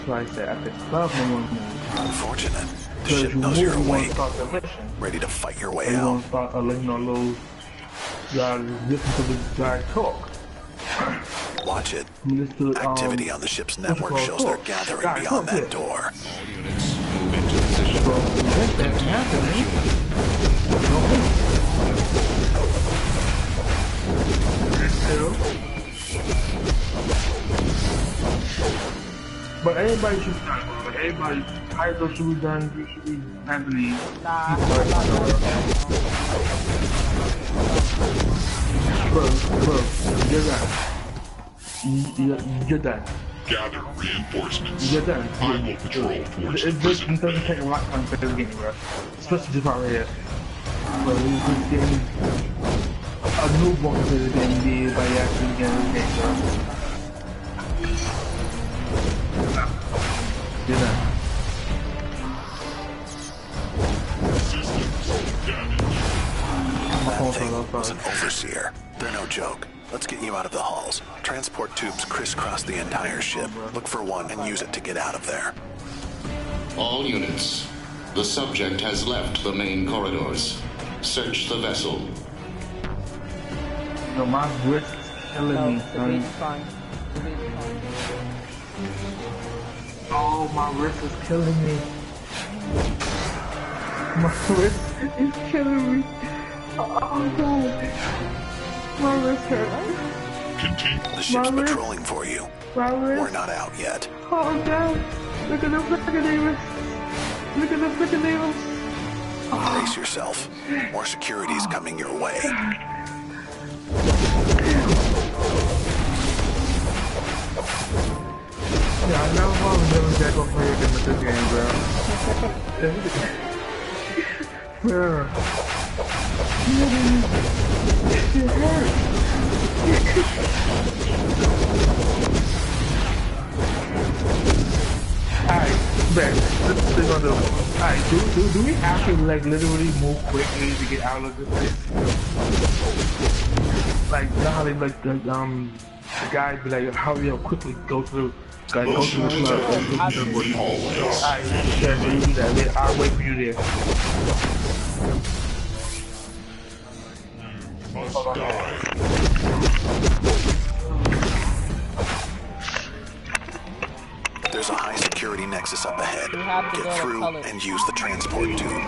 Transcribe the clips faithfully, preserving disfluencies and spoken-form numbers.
That's why I said at the club no one's moving. Unfortunate. The ship knows you're awake, ready to fight your way out. You start, uh, you know, little, you gotta listen to the guy talk. Watch it. To, Activity um, on the ship's network shows talk. They're gathering guy, beyond that door. All units move into position. Well, that's happening. But everybody should start. But everybody, Hydro should be done. You should be Anthony. Nah, bro, bro, you're done. You're, you're done. Gather reinforcements. You're done. I will patrol towards it, it, the it doesn't take a lot of time to play the game, bro. Especially this part right here. Bro, this game, a newborn to the game, by actually getting the game, bro. You're done. That thing was an overseer. They're no joke. Let's get you out of the halls. Transport tubes crisscross the entire ship. Look for one and use it to get out of there. All units. The subject has left the main corridors. Search the vessel. No, my wrist is killing no, me, son. Fine. Oh, my wrist is killing me. My wrist is killing me. Oh, God. My wrist hurts. Continue. The ship's my patrolling wrist. For you. My wrist. We're not out yet. Oh, God. Look at the freaking names. Look at the freaking names. Oh. Brace yourself. More security's coming your way. Yeah, I never want to never get go play again with this game, bro. Bro. It hurts. Alright, Ben, this is what we're gonna do. Alright, do, do, do we have to, like, literally move quickly to get out of this place? Like, you know how they, like, the, um, the guy be like, hurry up, quickly go through. Like, go to the club. Alright, sure, so you do that. I'll wait for you there. Must die. There's a high security nexus up ahead. Get through and use the transport tube.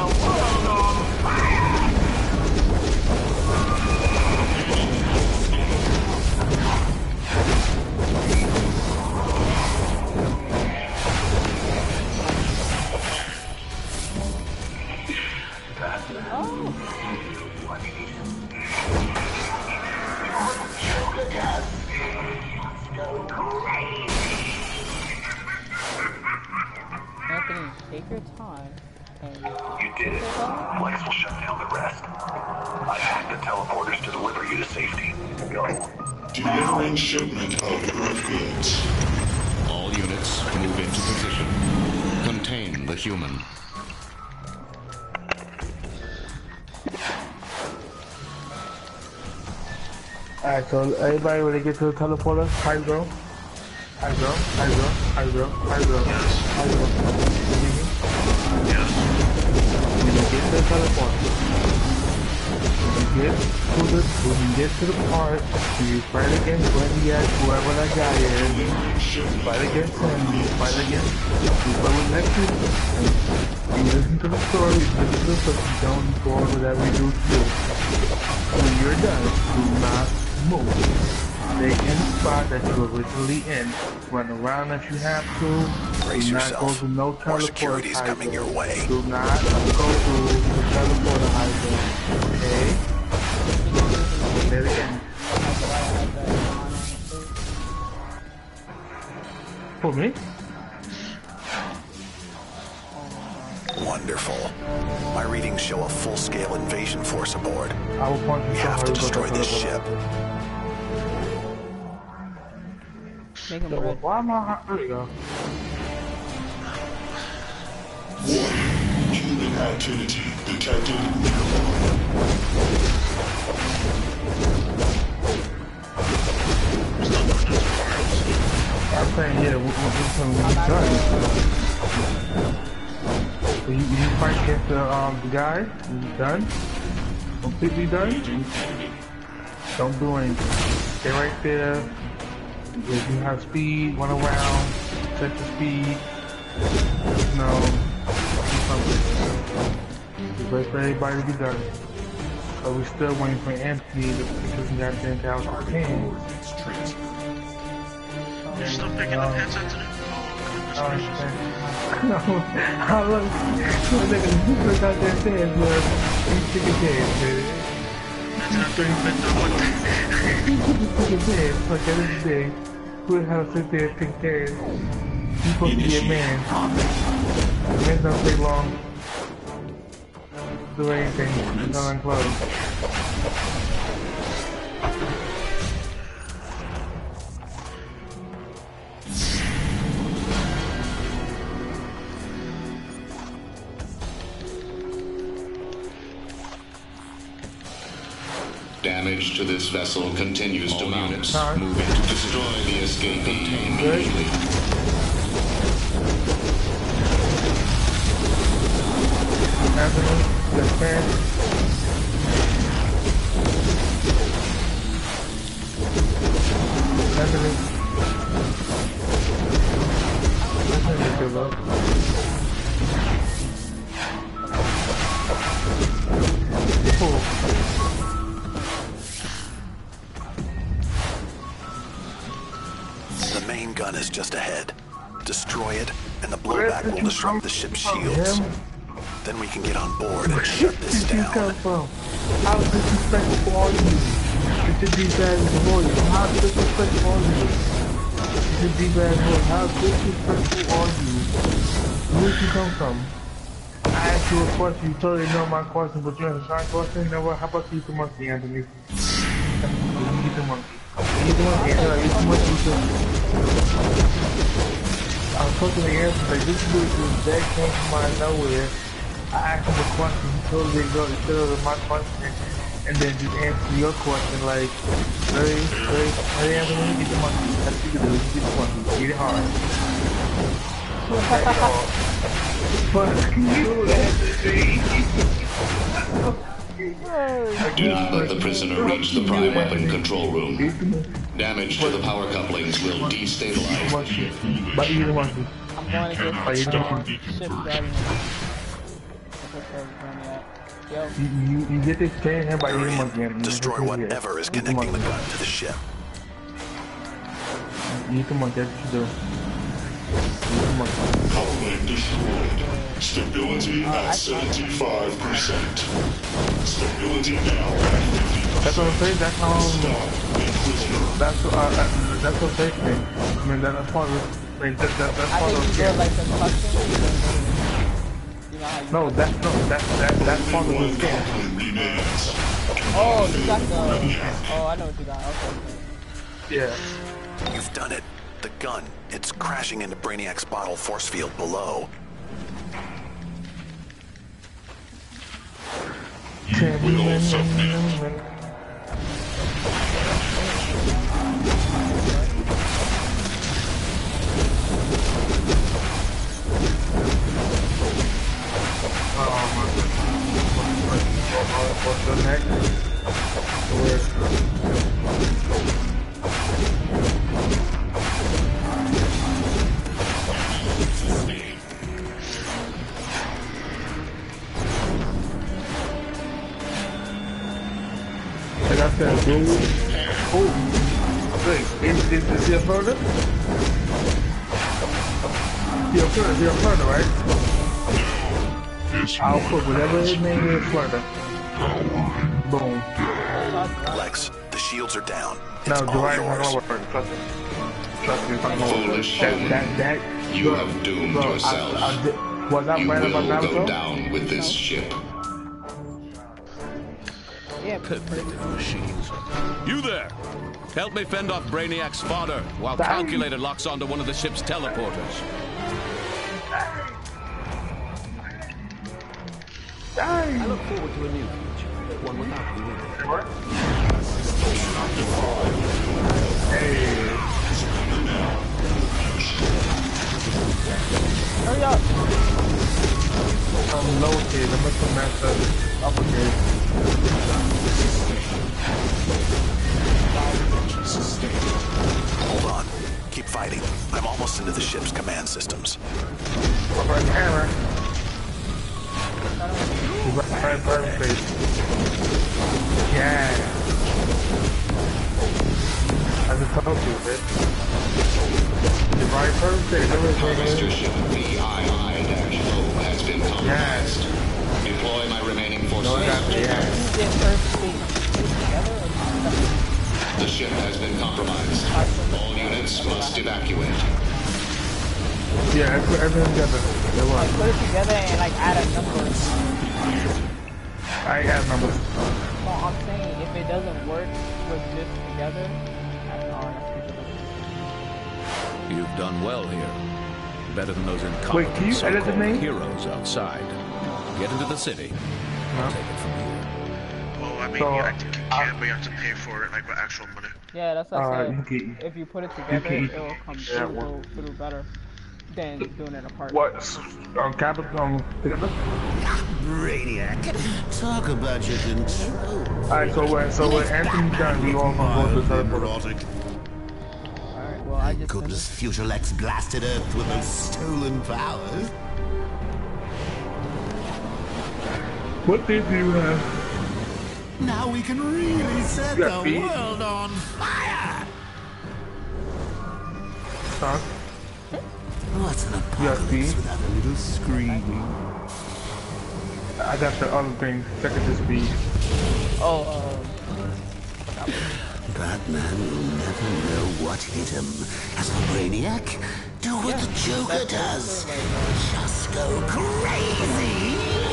Anthony, take your time. And you did it. Flex will shut down the rest. I've hacked the teleporters to deliver you to safety. Go. Delivering shipment of Earth goods. All units move into position. Contain the human. Alright, so everybody when they get to the teleporter, Hydro, Hydro, Hydro, Hydro, Hydro, Hydro. Yes. When you get to the teleporter, when you get to the, when you get to the part, you fight against Wendy at whoever that guy is, you fight against him, you fight against people with next to you. You listen to the story, you listen to the stuff, you don't go on whatever you do to do. When you're done, do not move. Stay in the spot that you were originally in. Run around if you have to. Brace do not yourself. go to no More teleport security's coming your way. Do not go to the teleporter hydro. Okay? Say it again. For me? Wonderful. My readings show a full-scale invasion force aboard. I will point We have to destroy this ship. make him So, red. why am I? There you go. Warning. Human activity detected nearby. I'm saying, yeah, what, what, what's when you done? So you, you fight against the, um, the guy, you done? Completely done? Don't do anything. Stay right there. If you have speed, run around, set the speed. No. Just wait for everybody to be done. So we're still waiting for Anthony to because he got ten thousand pins. You're still picking um, up headsets today? Oh, goodness gracious. No, I love you. Look out there saying, look, he's chicken head, man. That's after you've been done with it. He's chicken head, fuck everything. Who the hell sit there and pick care? He's supposed to be a man. Men don't take long to do anything. It's not unclosed. Damage to this vessel continues to mount. Units Sorry. moving to destroy the escapee immediately. Anthony, the fan. Anthony. Anthony, good luck. Cool. The main gun is just ahead. Destroy it, and the blowback will disrupt the ship's shields. Then we can get on board and shut this Where did you down. come from? How disrespectful are you? It's a deep ass voice. How disrespectful are you? It's a deep ass voice. How disrespectful are you? Where did you come from? I asked you a question. You totally know my question, but you answered my question. You know what? How about you eat the monkey, Anthony? You eat the monkey. You eat the monkey, Anthony. Eat the monkey too. I was talking to Anthony, like, this dude just that came from out of nowhere. I asked him a question, he totally ignored it, to my question, and then just answer your question like, very, very, very Anthony, get the monkey. That's what you can do, you get the monkey, eat it hard. Fuck you, Anthony. Do not let the prisoner reach the prime weapon control room. Damage to the power couplings will destabilize. Monkey. But eat the monkey. I'm going to But eat get the um, monkey. ship ready. Yo. You, you, you get this chain here by eating the monkey, Anthony. Destroy whatever is connecting the gun to the ship. Eat the monkey, that's what you do. Eat the monkey. Coupling destroyed. Stability at seventy-five percent. Stability now at fifty percent. That's what I'm saying, that's um, Stop being prisoner. that's, uh, uh, that's what they think. I mean, that, that's part of it. I mean, that, that, that's I part think of you it. do like some custom. You know how you No, that's, no, that's, that, that's part of Only the one scam. coupling remains. Oh, you got the. Oh, I know what you got. Okay. okay. Yeah. You've done it. The gun, it's crashing into Brainiac's bottle force field below. You will submit. What's the next? Where? I got that dude. Oh, wait, is, is, is he a murder? He a murder, he a murder, right? I'll put whatever his name is, murder. Boom. Lex, the shields are down. It's No, all Dwight, yours. I'm gonna work. Trust me. Trust me, it's not gonna work. Foolish That, human. that, that. You bro, have doomed bro, yourself. I, I did, was I You right about will Naruto? go down with this ship. Yeah. Pathetic machines. You there! Help me fend off Brainiac's fodder while Dang. Calculator locks onto one of the ship's teleporters. Dang. I look forward to a new future, one without the wind. What? Hey. Hurry up. I'm low kid. I'm gonna master uppercase. Hold on. Keep fighting. I'm almost into the ship's command systems. Upper hammer. Right, right, face. Yeah. I just told you, bitch. You're right, perfect. Harvester ship V I I O has been compromised. Deploy my remaining forces. No, that's the yeah. The ship has been compromised. All units must evacuate. Yeah, I put everything together. Like, put it together and like add a number. I ain't got numbers. No, I'm saying if it doesn't work with this together, that's all. You've done well here. Better than those incompetent Wait, can you edit the so-called name? heroes outside. Get into the city. I'll take it from here. Oh, I mean, So, yeah, I think you can, but you have to pay for it, like, with actual money. Yeah, that's what Uh, I you said. can- If you put it together, can- it'll come yeah, through, well- through better than doing it apart. What? Um, capital, um, together? Brainiac, talk about your control. Alright, so when, so when Anthony's done, we all gonna go to the teleporter. Alright, well, I just... Goodness, Future Lex blasted Earth with those stolen powers. What did you have? Now we can really set Yeah, the feet. world on fire! Huh? What's an Yeah, apocalypse feet. without a little screaming? I got the other thing, second to speed. Oh, um... Batman will never know what hit him. As for Brainiac, do what Yeah, the Joker that's does. basically Just go crazy!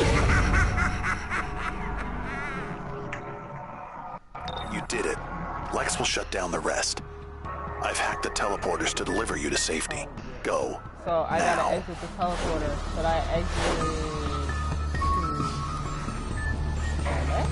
You did it. Lex will shut down the rest. I've hacked the teleporters to deliver you to safety. Go. So I now. gotta exit the teleporter. Should I exit to... Exit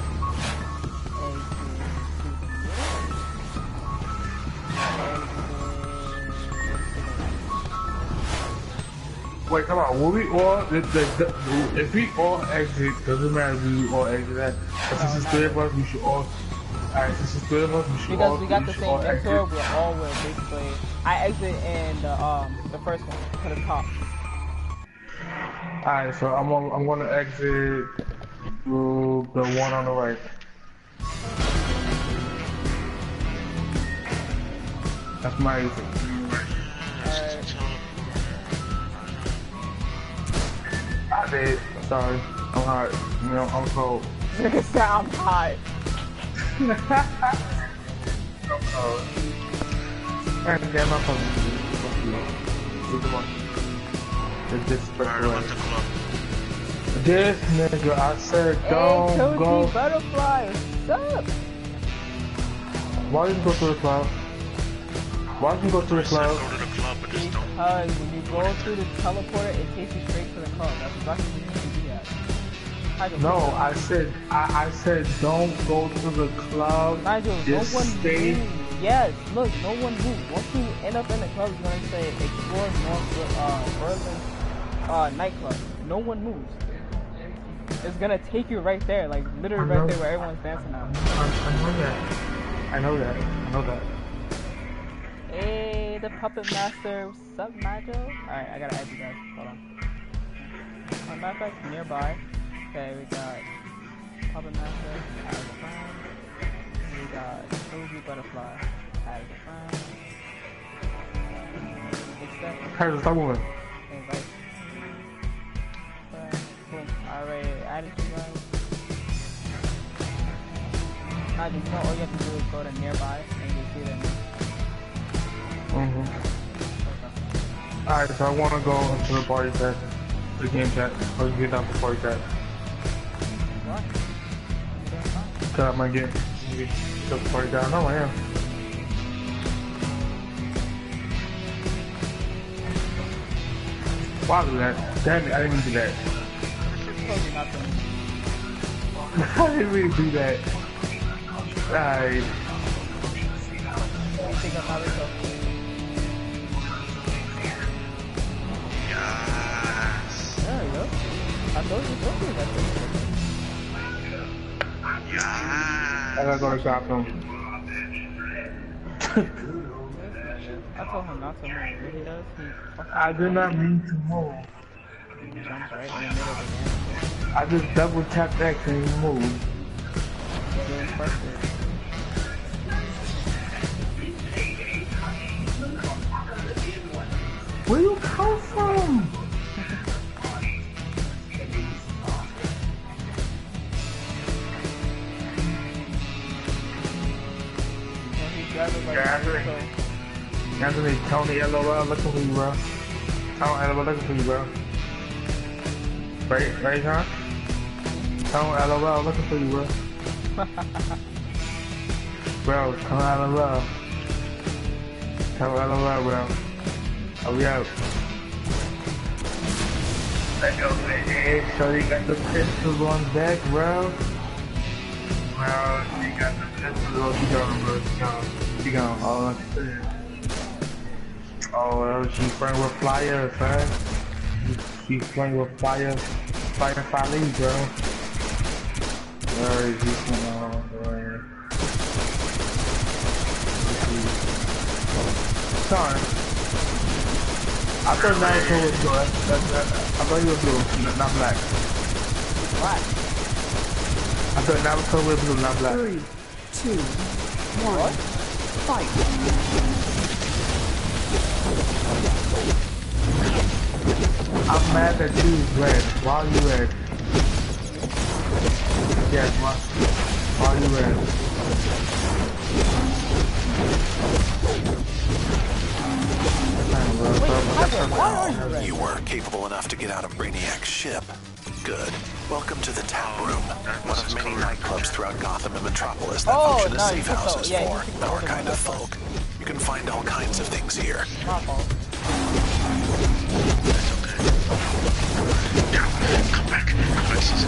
Wait, come on. Will we all? The, the, the, if we all exit, doesn't matter. If we all exit that. But since it's three of us, we should all. Alright, since it's three of us, we should all. Because we got we the should all same mentor, exit. we're all with basically. I exit in the um the first one to the top. Alright, so I'm on, I'm gonna exit to the one on the right. That's my exit. Alright. I did. Sorry, I'm hot. You know, I'm cold. Nigga said I'm hot. I'm cold. Man, damn, I'm fucking. Come on. It's disrespectful. Alright, I'm at the club. This nigga, I said don't Hey, go. Toji Butterfly, what's up? Why didn't you go to the club? Why didn't you go to the I said club? go to the club, but just don't. Because when you go through the teleporter, it takes you straight to the club. That's exactly what you need to be at. Nigel, No, I said I, I said don't go to the club. Nigel, Just no one stay. moves. Yes, look, no one moves. Once you end up in the club, it's gonna say explore North uh, Berlin uh, nightclub. No one moves. It's gonna take you right there, like literally right there where everyone's dancing now. I, I know that. I know that. I know that. Hey, the Puppet Master, what's up, Nigel? Alright, I gotta add you guys. Hold on. Uh, matter of fact, nearby. Okay, we got Puppet Master as a friend. We got Toji Butterfly as a friend. Accept. Hey, stop moving. Invite. Friend. Boom. I already added you guys. Nigel, you know all you have to do is go to nearby and you see them. Mm-hmm. Alright, so I want to go into the party chat, the game chat, or get down to the party chat. What? Cause I might get, get the party chat. No, I am. Why do that? Damn it, I didn't mean to do that. Told you not to. I didn't mean to do that. Alright. pick up Naruto. Yes. There you go. I told you, don't do that thing. Yes. I gotta go to shop him. I told him not to move. What he does, he fucking I do not mean to move. jumps right in the middle of the game. I just double tapped X and he moved. He's doing perfect. Where you come from? Anthony, Anthony, Tony, L O L, looking for you, bro. Tony, L O L, looking for you, bro. Right, right, huh? Tony, L O L, looking for you, bro. Bro, come L O L. Tony, L O L, bro. Oh, we out. Let's go, baby. So you got the pistols on deck, bro. Bro, you got the pistols on deck, bro. She gone. She gone. Oh, oh, she's playing with flyers, man. She's playing with fire, fire, fire, bro. Where is he from? Where? Sorry. I thought Naruto was blue. That's, that's, that's, I thought he was blue, not black. What? I thought Naruto was blue, not black. Three, two, one, fight. I'm mad that you red. Why are you red? Yes, why, why are you red? Well, you were capable enough to get out of Brainiac's ship. Good. Welcome to the Tap Room, one of many nightclubs throughout Gotham and Metropolis that Oh, function as no, safe you houses took the- yeah, you for took the our other kind one, of that's folk. You can find all kinds of things here. My fault. Come back. Come back, Caesar.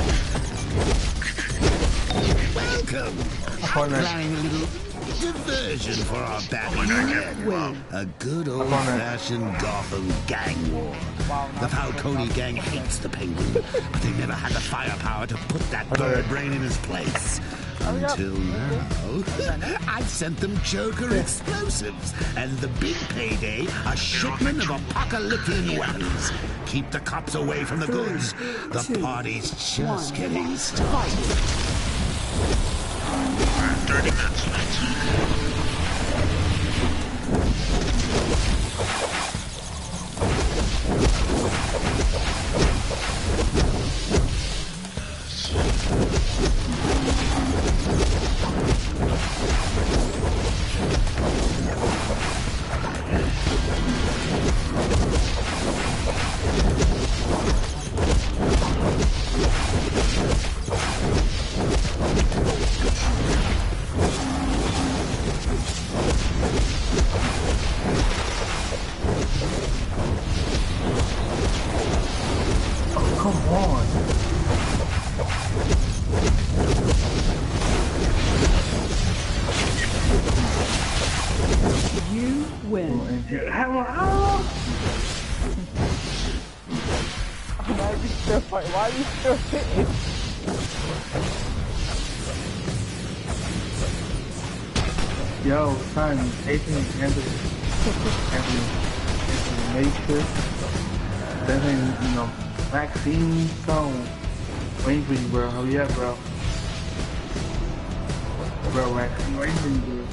Welcome. Planning a little diversion for our battle. A good old-fashioned Gotham gang war. The Falcone gang hates the Penguin, but they never had the firepower to put that bird brain in his place. Until now, I've sent them Joker explosives, and the big payday, a shipment of apocalyptic weapons. Keep the cops away from the goods. The party's just getting started. thirty minutes late. Why are you still hitting? Yo, son, Nathan and Anthony, Anthony, Anthony Matrix, then, you know, Maxine Stone, waiting for you, bro. Hurry up, bro. Bro, Maxine, waiting for you, bro.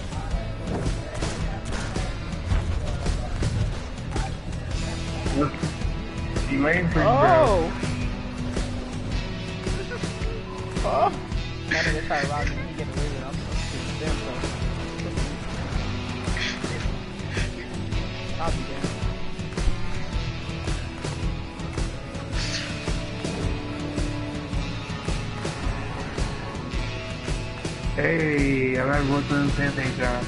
Look, she waiting for you, bro. Oh! Now they try to rob me and get away with it. I'm supposed to damn so. I'll be there. Hey, I'm not going to the same thing, John.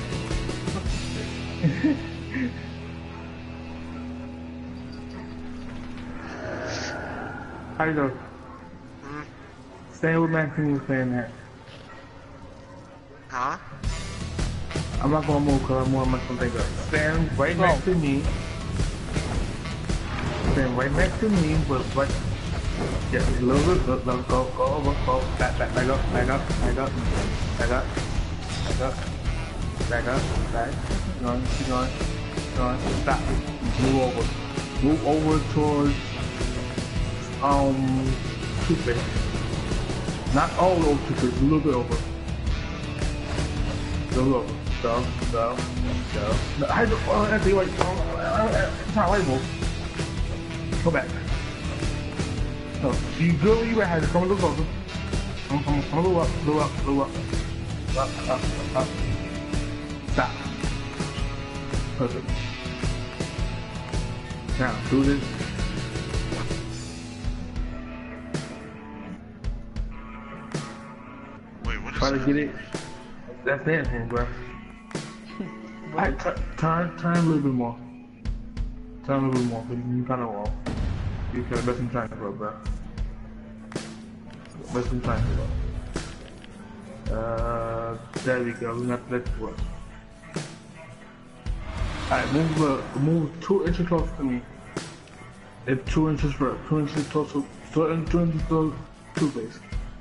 How you doing? Stay with Maxine was saying that. Huh? I'm not gonna move because I'm gonna mess something up. Stand right Go. next to me. Stand right next to me, but right. Just a little bit. Go, go, go, go over. Go. Back, back, back up, back up, back up, back up, back up, back up, back. Keep going, keep going, keep going. Stop. Move over. Move over towards um toothpaste. Not all over toothpaste. A little bit over. A little over. Go, go, go. No, I don't. Oh, that's the right. It's not label. Go back. So, you go where you at, Hydra. Come a little closer. Come, come, come a little up, little up, little up. Up, up, up. Stop. Perfect. Now, do this. Wait, what is Try to that? get it. That's dancing, bro. Alright, turn, turn a little bit more. Turn a little bit more, but you kind of wrong. You can best in time for it, bro. Best in time for it. Uh, there we go. We're not let's work. Alright, move uh, move two inches closer to me. It's two inches for two inches closer. Two, two inches closer to base.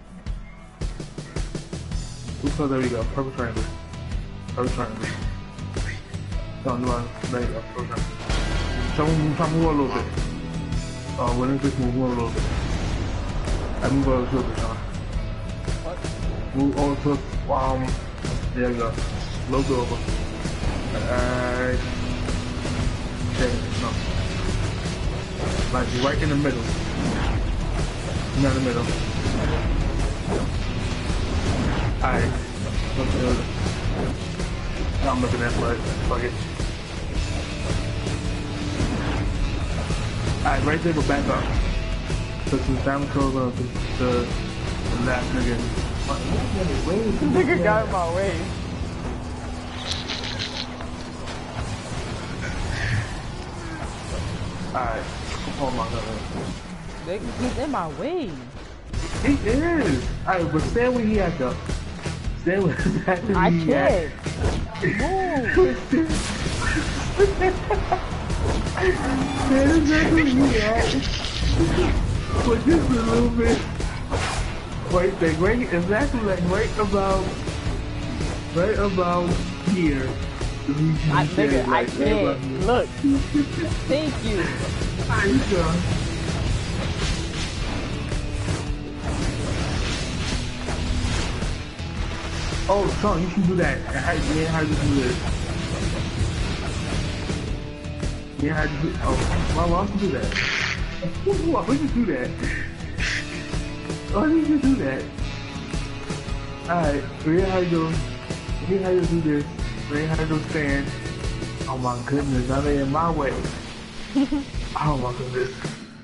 So there we go. Perfect triangle. Perfect triangle. Down the line. There you go. Perfect triangle. Try to move, try to move a little bit. Oh, uh, when it's just move a little bit. I move a little bit, Sean. What? Move over to, um, there you go. A little bit over. Alright. Okay, no. Like, right in the middle. Not in the middle. Alright. Now I'm looking at it, fuck it. Alright, right there, but back up. So since down control uh, the, the, the last nigga. This nigga got in my way. Alright. Oh my god. Nigga, he's in my way. He is! Alright, but stand where he at though. Stand where he at. I can't. Move. Stand exactly where he at. But just a little bit. Right there, right, exactly like right about, right about here. I, nigga, I can't. Look. Thank you. Alright, go. Oh, Sean, you can do that. How, yeah, how do you do this? Yeah, how do you do Oh, why, why don't you do that? Why would you do that? Why did you do that? Alright, read how you do. Read how you do this. Read how you stand. Oh my goodness, I'm in my way. Oh my goodness.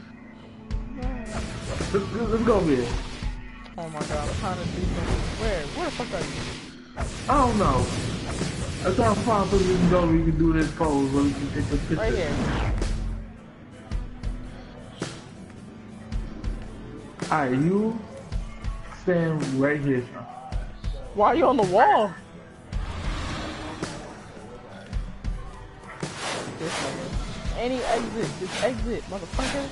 Let's, let's go over here. Oh my god, I'm trying to do something. Where? Where the fuck are you? I don't know. I'm trying to find something we can go where we can do this pose where we can take the picture. Right here. Alright, you stand right here, Sean. Why are you on the wall? This nigga. Any exit. Just exit, motherfucker.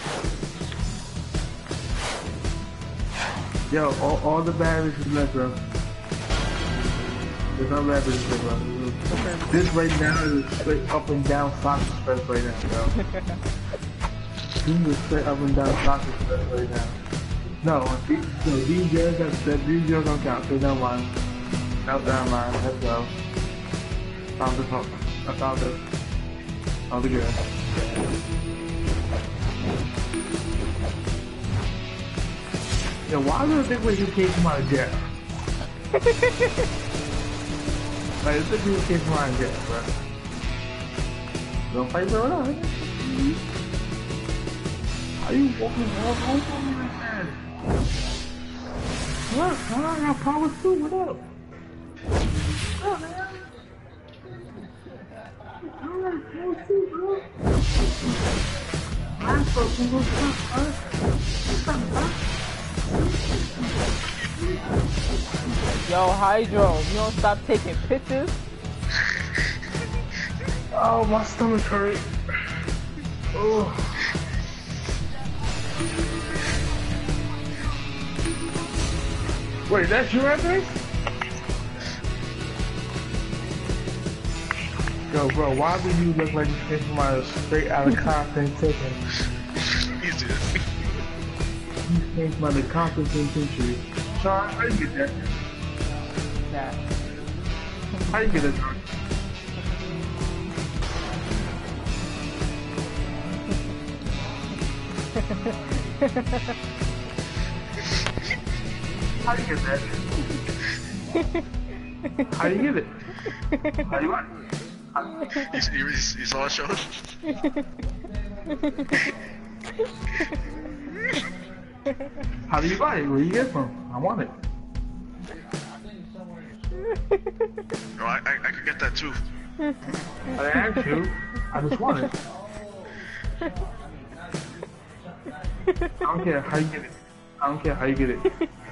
Yo, all, all the batteries is left, bro. There's no batteries left, bro. This right now is straight up and down soccer stress right now, bro. This is straight up and down soccer stress right now. No, these, no, these girls, that, that, these girls don't count. Stay down line. Out down line. Let's go. Found the top. I found it. Found the girl. Yo, why do I think when he came from out of jail? Like, I think he came from out of jail, bro. Don't fight for it, huh? Are you walking all over me like that? What? I got power too, what up? What up, man? I got power too, bro. I'm fucking gonna stop, huh? What's up, huh? Yo, Hydro, you don't stop taking pictures? Oh, my stomach hurt. Oh. Wait, that's you, Anthony? Yo, bro, why do you look like you came from out of straight out of Compton, taking? You did. You came from out of Compton, Penitentiary. Sean, how you get that? Nah. How you get that, Sean? How you get that? How you get it? How you want it? You, you, you saw it, Sean? How do you buy it? Where you get it from? I want it. No, I, I, I could get that too. I didn't ask you. I just want it. I don't care how you get it. I don't care how you get it.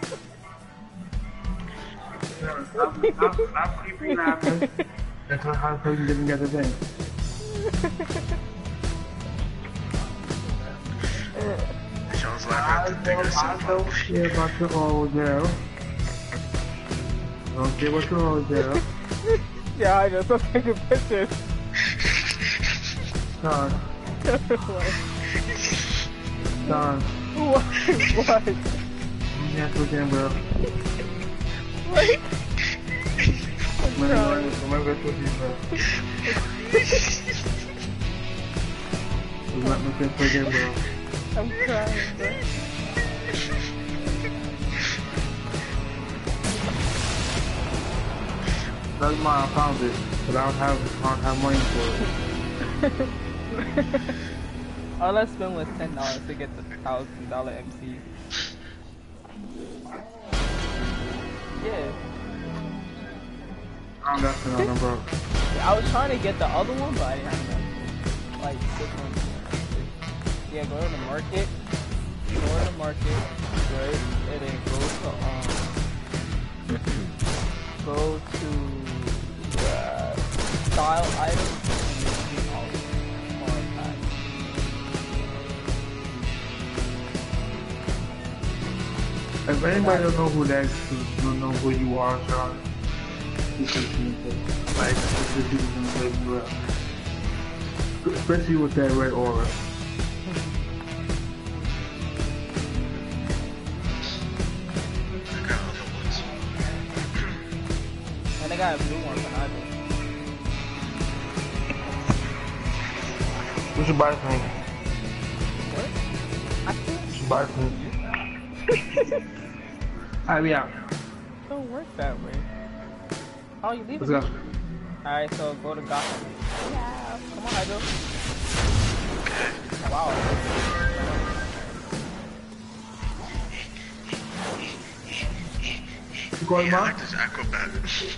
No, stop, stop, stop keeping laughing. That's not how you didn't get the thing. Sean's laughing at the thing. I don't care about your old girl. I don't care about your old girl. Yeah, I just was taking pictures. Don. Don. What? What? Yes, we can, bro. What? Remember, remember it's with you, bro. Let me get again, bro. I'm crying, bro. That's why I found it, but I don't have, I don't have money for it. All I spent was ten dollars to get the thousand dollar M C. Yeah. I don't got to know, bro. Yeah, I was trying to get the other one, but I didn't have enough. Like this one. Yeah, go to the market. Go to the market, right? And then go to um, go to uh, style items and then see all all packs. If anybody don't know who that is, don't know who you are, Sean. This is like this is gonna play you up. Especially with that red aura. And they got a blue one behind me. You should buy some. What? I think You should buy some. Alright, we out. it don't work that way. Oh, you leave Let's it? go. Alright, so go to Gotham. Yeah, come on, Hydro. Wow. You going, Yeah, I Mom? like this Acrobat.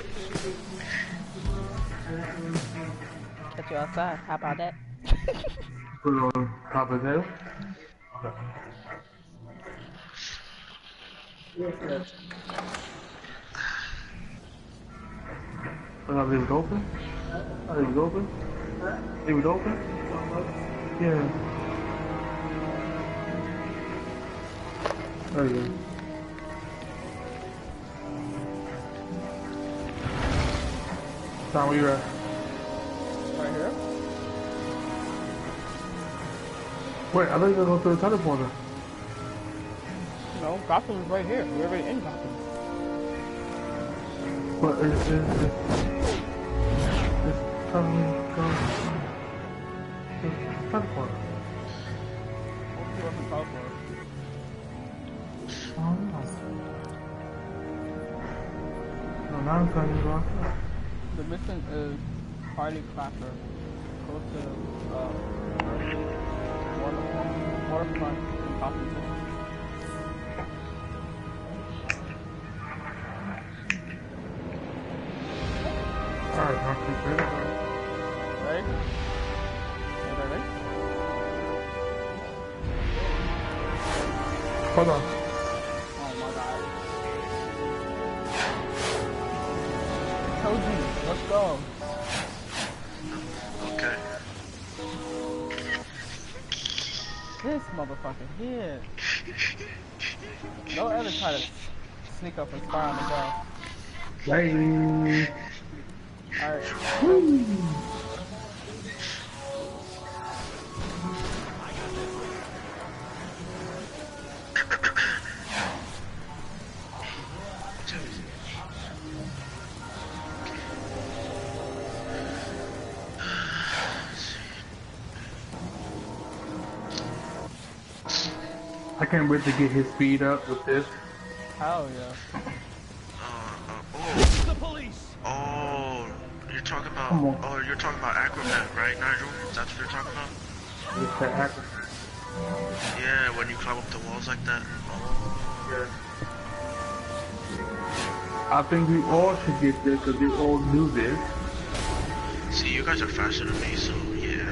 Catch you outside. How about that? Put it on top of the table. Okay. I'm gonna leave it open. I'll leave it open. Leave it open? Yeah. There you go. Tom, where you at? Right here? Wait, I thought you were going to go to the teleporter. No, Gotham is right here. We're already in Gotham. But it's, it's, it's, it's coming, going, it's teleporter. What's the other teleporter? I don't know. No, now I'm trying to go outside. The mission is Harley Clapper. Go to the uh, waterfront, waterfront in Gotham City. Alright, I'll keep it. Ready? Everybody ready? Hold on. Oh my god. I told you, let's go. Okay. this motherfucker here. Don't ever try to sneak up and spy on the girl. Bye. Alright. I can't wait to get his speed up with this. Hell yeah. Uh, uh, oh. The police. Oh, you're talking about. Oh, you're talking about Acrobat, right, Nigel? That's what you're talking about. It's the hacker. Yeah, when you climb up the walls like that. Yeah. I think we all should get this because we all do this. See, you guys are faster than me, so yeah.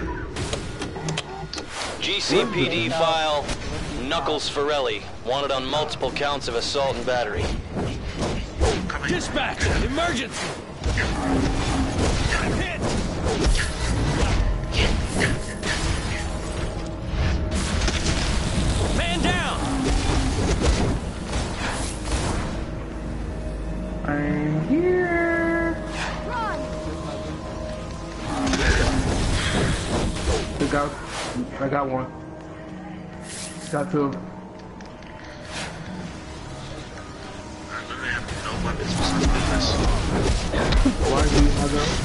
G C P D file, Knuckles Farelli, wanted on multiple counts of assault and battery. Dispatch! Emergency! Hit! Man down! I'm here! Run! I got, I got one. Got two. Why do you have those?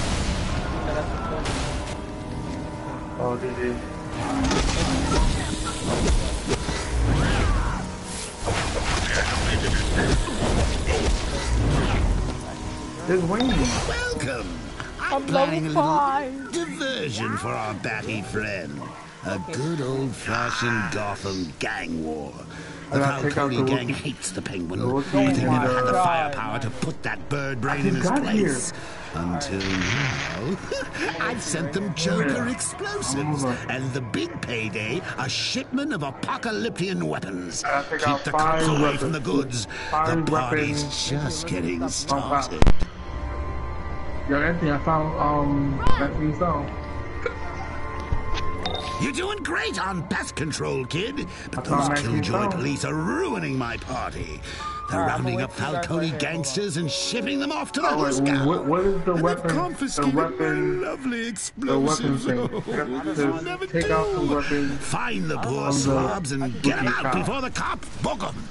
Oh, they did. There's Wayne. Welcome. I'm planning a little diversion for our batty friend. A good old-fashioned Gotham gang war. The Falcone gang hates the Penguin, but they never had the firepower to put that bird brain in his place. Until now, I've sent them Joker explosives, and the big payday, a shipment of apocalyptian weapons. Keep the cops away from the goods. The party's just getting started. Yo, Anthony, I found, um, that new song. You're doing great on pest control, kid. But those Killjoy police are ruining my party. They're right, rounding up Falcone gangsters and shipping them off to the oh, Hooskow. What, what is the and weapon? Confiscated the weapon. Lovely explosives. The weapon thing. Oh, take out the weapon. Find the poor um, slobs and the get them out cop. Before the cops book them.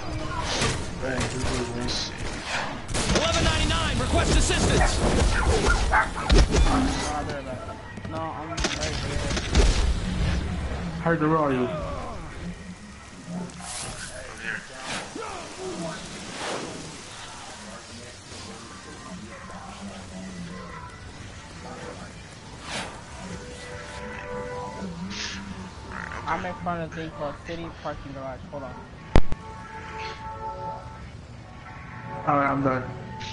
eleven ninety-nine, request assistance. No, I'm right here. How the are you? I'm in front of a thing called City Parking Garage. Hold on. Alright, I'm done.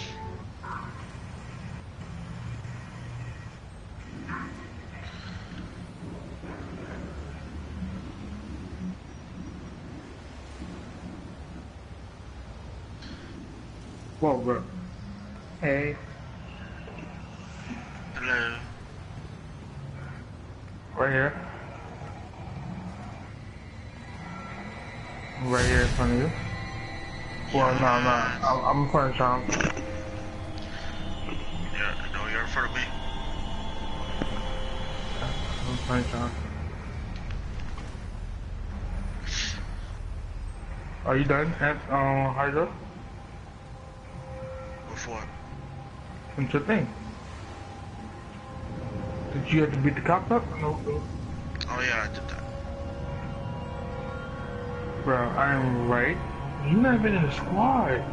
Whoa, bro. Hey. Hello. Right here. Right here in front of you. Well, no, no. I'm, I'm in front of Sean. Yeah, no, you're in front of me. I'm in front of Sean. Are you done at um, Hydra? Before. What's your thing? Did you have to beat the cops up? No. Oh yeah, I did that. Bro, I am right. You're not even in the squad.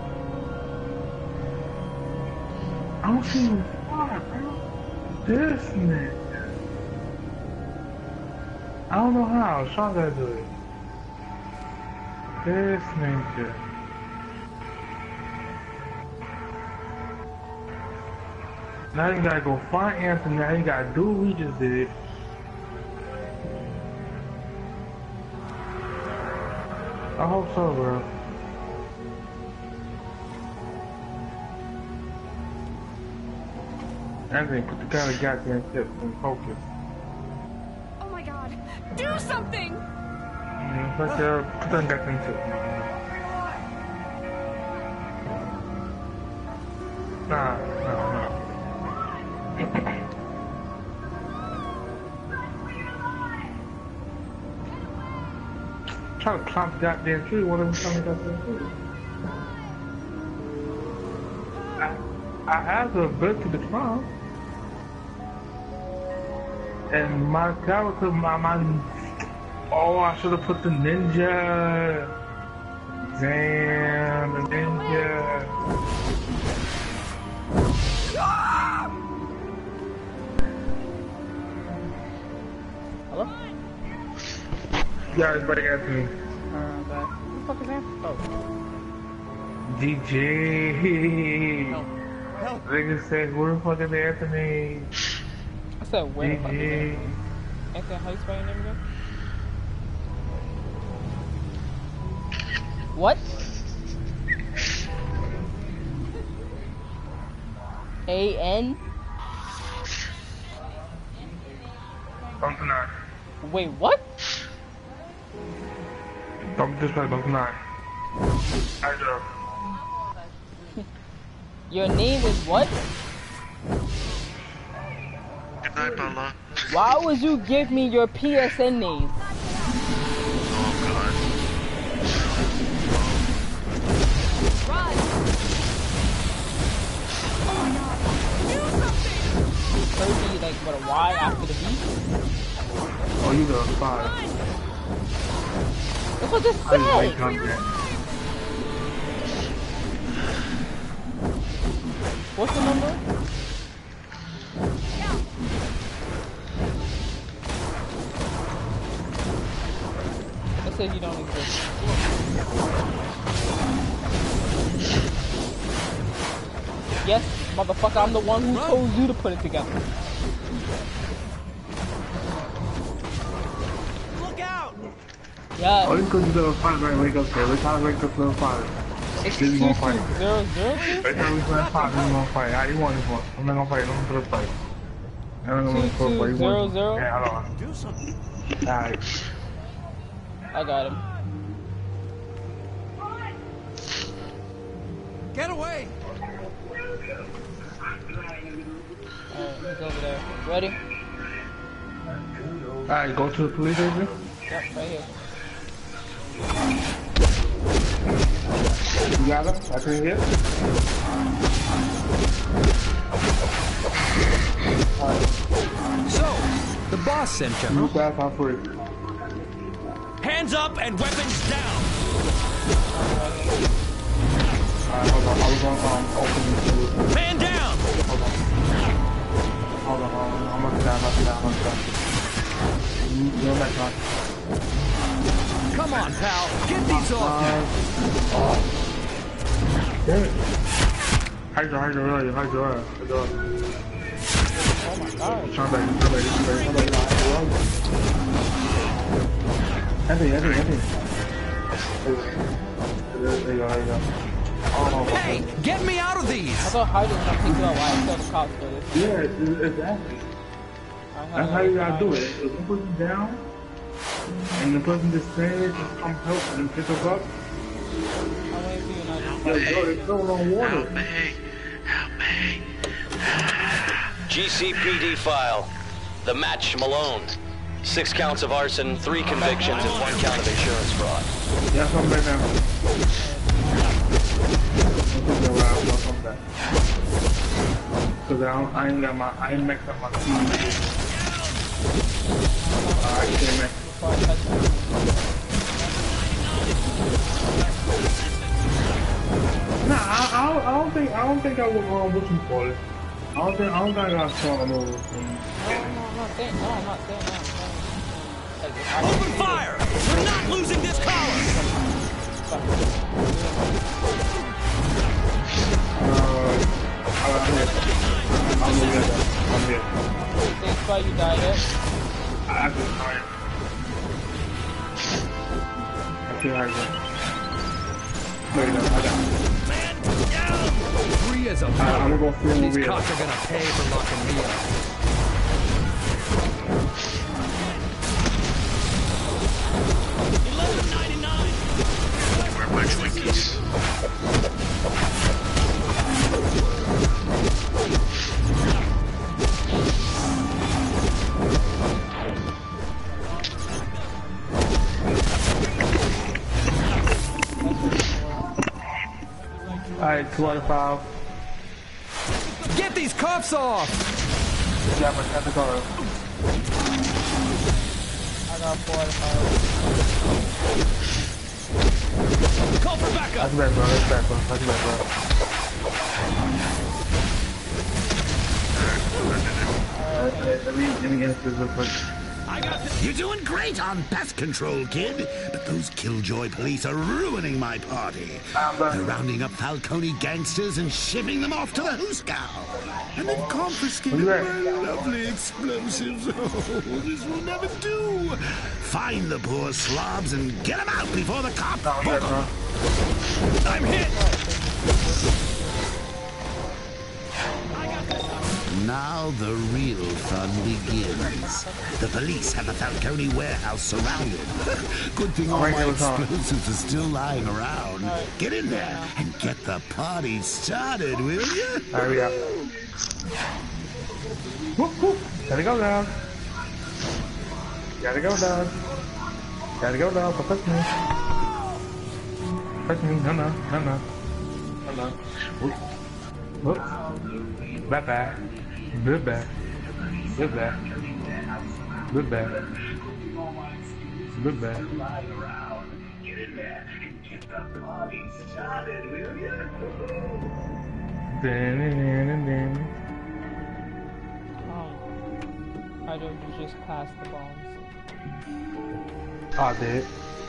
I don't see you in the squad, bro. This nigga. I don't know how. Sean gotta do it. This nigga. Now you gotta go find Anthony. Now you gotta do what we just did. I hope so, bro. Anthony, put the kind of goddamn tips and focus. Oh my god. Do something! It's like they're putting that into. Nah, no, no. Trying to climb the goddamn tree, what am I trying to goddamn tree? I, I have the ability to climb. And my character, my, my, oh, I should have put the ninja. Damn, the ninja. Hello? Yeah, everybody answer me. Uh, back. Who the fuck is that? Oh. D J. Help. Help. Nigga said, who the fuck is Anthony? I said, where the fuck is D J. Anthony, how you spell your name again? What? A N? Something nine. Wait, what? Don't disrespect something nine. I know. Your name is what? Good night, Bella. Why would you give me your P S N name? Oh, God. Kirby, like, what, a Y after the B? Oh, you got five. That's what this I like said! content. What's the number? It says you don't exist. Yes, motherfucker, I'm the one who told you to put it together. Look out! Yeah. Oh, you could do level five, right? Wake up there. Let's try to wake up level five. It's This is two gonna two fight. zero zero two? Every time we play five, we're gonna fight. How you want this one? I'm not gonna fight. I'm gonna put a fight. I'm not gonna put a fight. You Zero, want- zero? Yeah, hold on. Do something. Alright. I got him. Get away! Alright, he's over there. Ready? Alright, go to the police station. Yep, right here. You got him? I can hit. So, the boss sent you. You got my free. Hands up and weapons down. Alright, hold on. I was gonna um, open this. Man down. Hold on. Hold on, hold on. I'm gonna down, I'm gonna down, I'm gonna down. You know that time. Come on, pal. Get these off you. Oh. Damn it. Hydra, Hydra, Hydra, Hydra, Hydra. Oh my god. Turn back, turn back, turn back, turn back, turn back. Anthony, Anthony, Anthony. There you go, there you go. Oh, Hey, get me out of these. I thought Hydra's gonna pick you up while I tell the cops for this. yeah, exactly. That's how you gotta do it. If you put them down, and the person just stands, just come help and pick us up. I'm waiting for you now. Yo, yo, it's going on water. Help me. Help me. G C P D file. The Match Malone. Six counts of arson, three convictions, and one count of insurance fraud. Yeah, come back now. I'll come back. Cause I, don't, I ain't got my, I ain't mixed up my team. I can't make. Nah, I, I, don't, I don't think, I don't think I was um, looking for it. I don't think, I don't think I got strong over. No, no, I'm not saying, no, I'm not saying that. I'm saying, Open fire! We're not losing this power! Uh, I'm here. I'm here. I'm here. Thanks, why you died yet? I have to try it. I feel like that. There you go, I got it. Free as a I, I'm gonna go through These the cops are gonna pay for locking me up. You let Alright, two out of five. Get these cuffs off! Yeah, but that's the car. I got four out of five. Call for backup! That's bad, bro. That's bad, bro. That's bad, bro. Alright, let me, let me get this real quick. You're doing great on pest control, kid. But those Killjoy police are ruining my party. They're rounding up Falcone gangsters and shipping them off to the Hooskow. And they've confiscated my lovely explosives. Oh, this will never do. Find the poor slobs and get them out before the cops book them. I'm hit. Now the real fun begins. The police have the Falcone warehouse surrounded. Good thing all my explosives are still lying around. Get in there and get the party started, will you? Hurry up. Whoop, whoop. Gotta go down. Gotta go down. Gotta go down. But touch me. Touch me. No, no. No, no. No, no. Whoop. Whoop. Bye-bye. Bye-bye. Bye-bye. Bye-bye. Bye-bye. Get in there and get the party started, will you? I don't just pass the bombs. I did.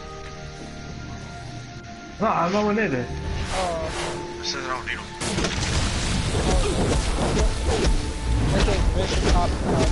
No, I'm not in it. Oh. It says I don't need them. Okay, where's the top?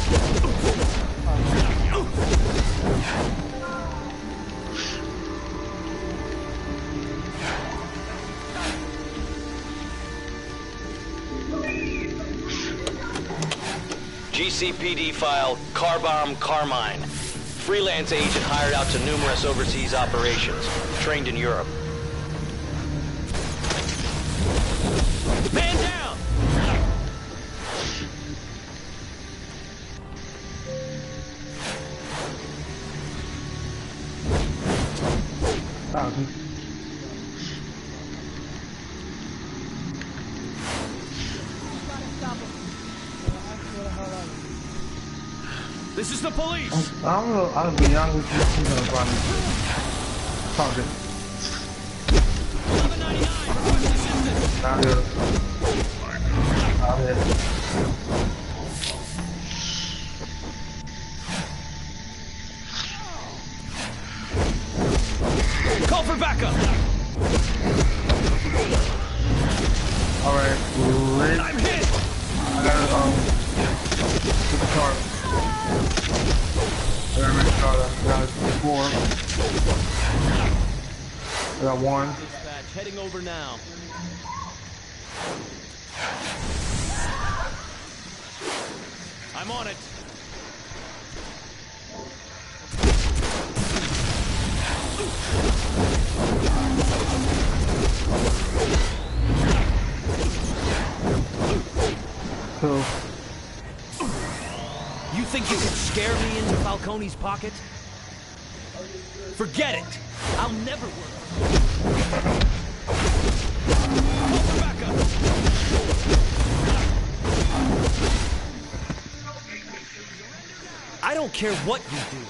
G C P D file, Car Bomb Carmine. Freelance agent hired out to numerous overseas operations. Trained in Europe. Man down! Thousand. This is the police! I don't know, I'll be honest with you, I'm gonna find it. Target. eleven ninety-nine, request assistance! Not here. Not here. Call for backup! Alright, ready? I'm hit! I gotta, um, get the car. I gotta make sure that I got four. I got one. Dispatch, heading over now. I'm on it. Cool. You think you can scare me into Falcone's pocket? Forget it! I'll never work. Call for backup! I don't care what you do.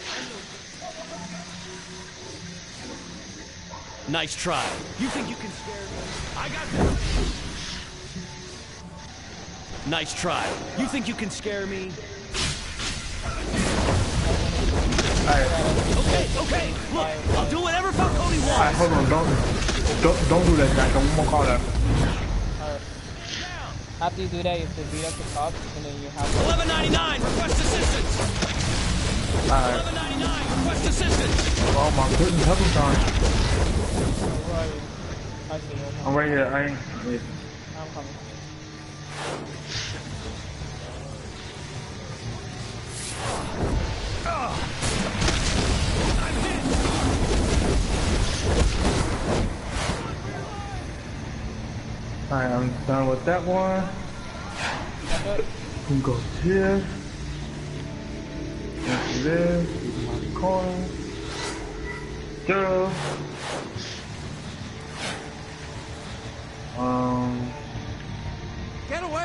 Nice try. You think you can scare me? I got this. Nice try. You think you can scare me? Alright. Okay, okay. Look, I'll do whatever Falcone wants. Alright, hold on. Don't, don't, don't do that, Jack. I want more call that. Alright. After you do that, you have to beat up the cops, and then you have to... eleven ninety-nine, request assistance! Alright. eleven ninety-nine, request assistance! Oh my goodness, help me, John. Where are you? I see you. I'm right here. I ain't... Wait. I'm coming. Alright, I'm done with that one. We go to this. Into this. My coin. Zero. Uh,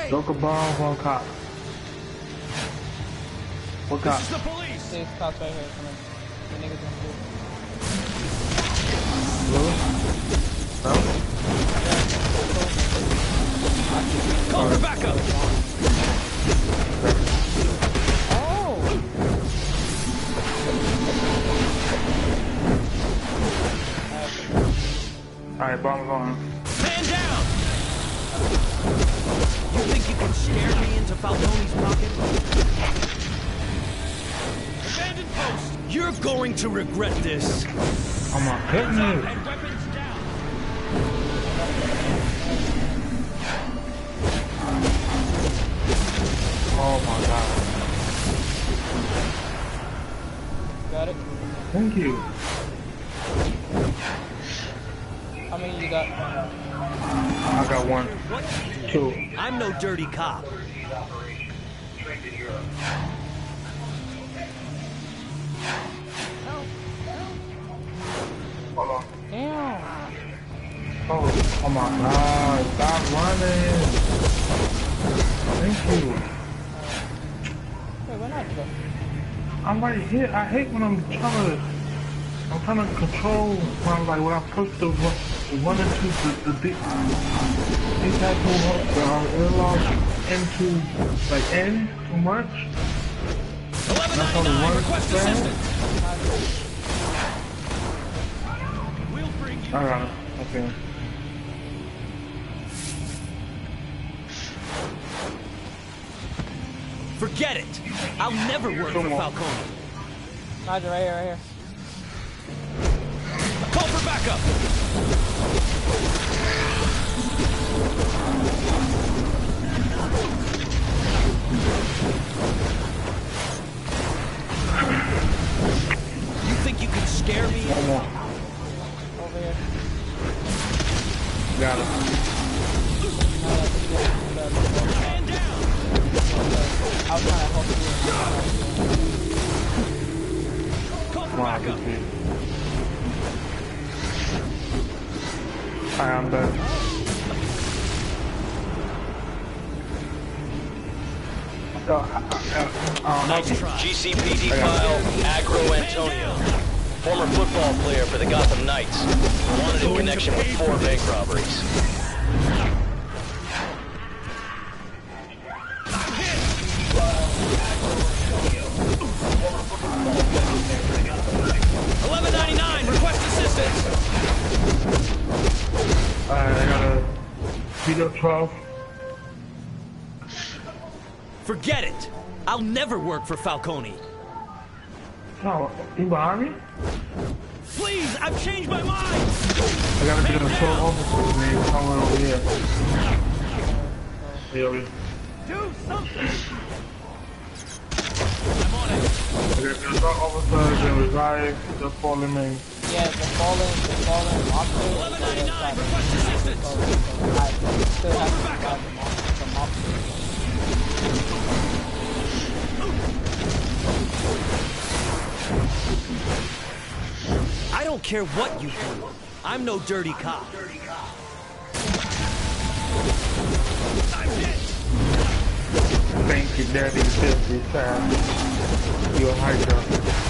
Local bomb on cop. What cop? This is the police. There's cops right here. Come on. The niggas in blue. Blue? No? Call for backup. Oh. Alright, bomb's on. Man down! You think you can scare me into Falcone's pocket? Abandoned post! You're going to regret this. Oh my goodness. And weapons down. Oh my god. Got it? Thank you. How many you got? I got one. Two. I'm no dirty cop. Hold on. Damn. Oh, oh my god. Stop running. Thank you. Wait, where not go? I'm right here. I hate when I'm trying to, I'm trying to control when I'm like, when I'm supposed to run, run into the, the, the, these guys who are airlock into, like, N too much. eleven ninety-nine, request assistance. We'll bring you. Alright, okay. Forget it. I'll never work Come for on. Falcone. Nigel, right here, right here. Call for backup. You think you can scare me? One more. Over here. Got it. Man down. I was trying to help you. Call for Wow, backup. good shit. Hi, I'm back. Uh, uh, uh, Nice G C P D file, Agro Antonio. Former football player for the Gotham Knights. Wanted in connection with four bank robberies. eleven ninety-nine, request assistance. Alright, I got a beat up twelve. Forget it. I'll never work for Falcone. Oh, you behind me? Please, I've changed my mind. I got a bit of a twelve officers named somewhere over here. Here, over here. Do something. I'm on it. I got a twelve officers and revive the fallen men. Yeah, the fallen, the fallen officer. eleven ninety-nine, request assistance. I still have to revive the monster from officers. I don't care what you do. I'm no dirty cop. I'm hit. Thank you, Daddy fifty times. You're a hiker.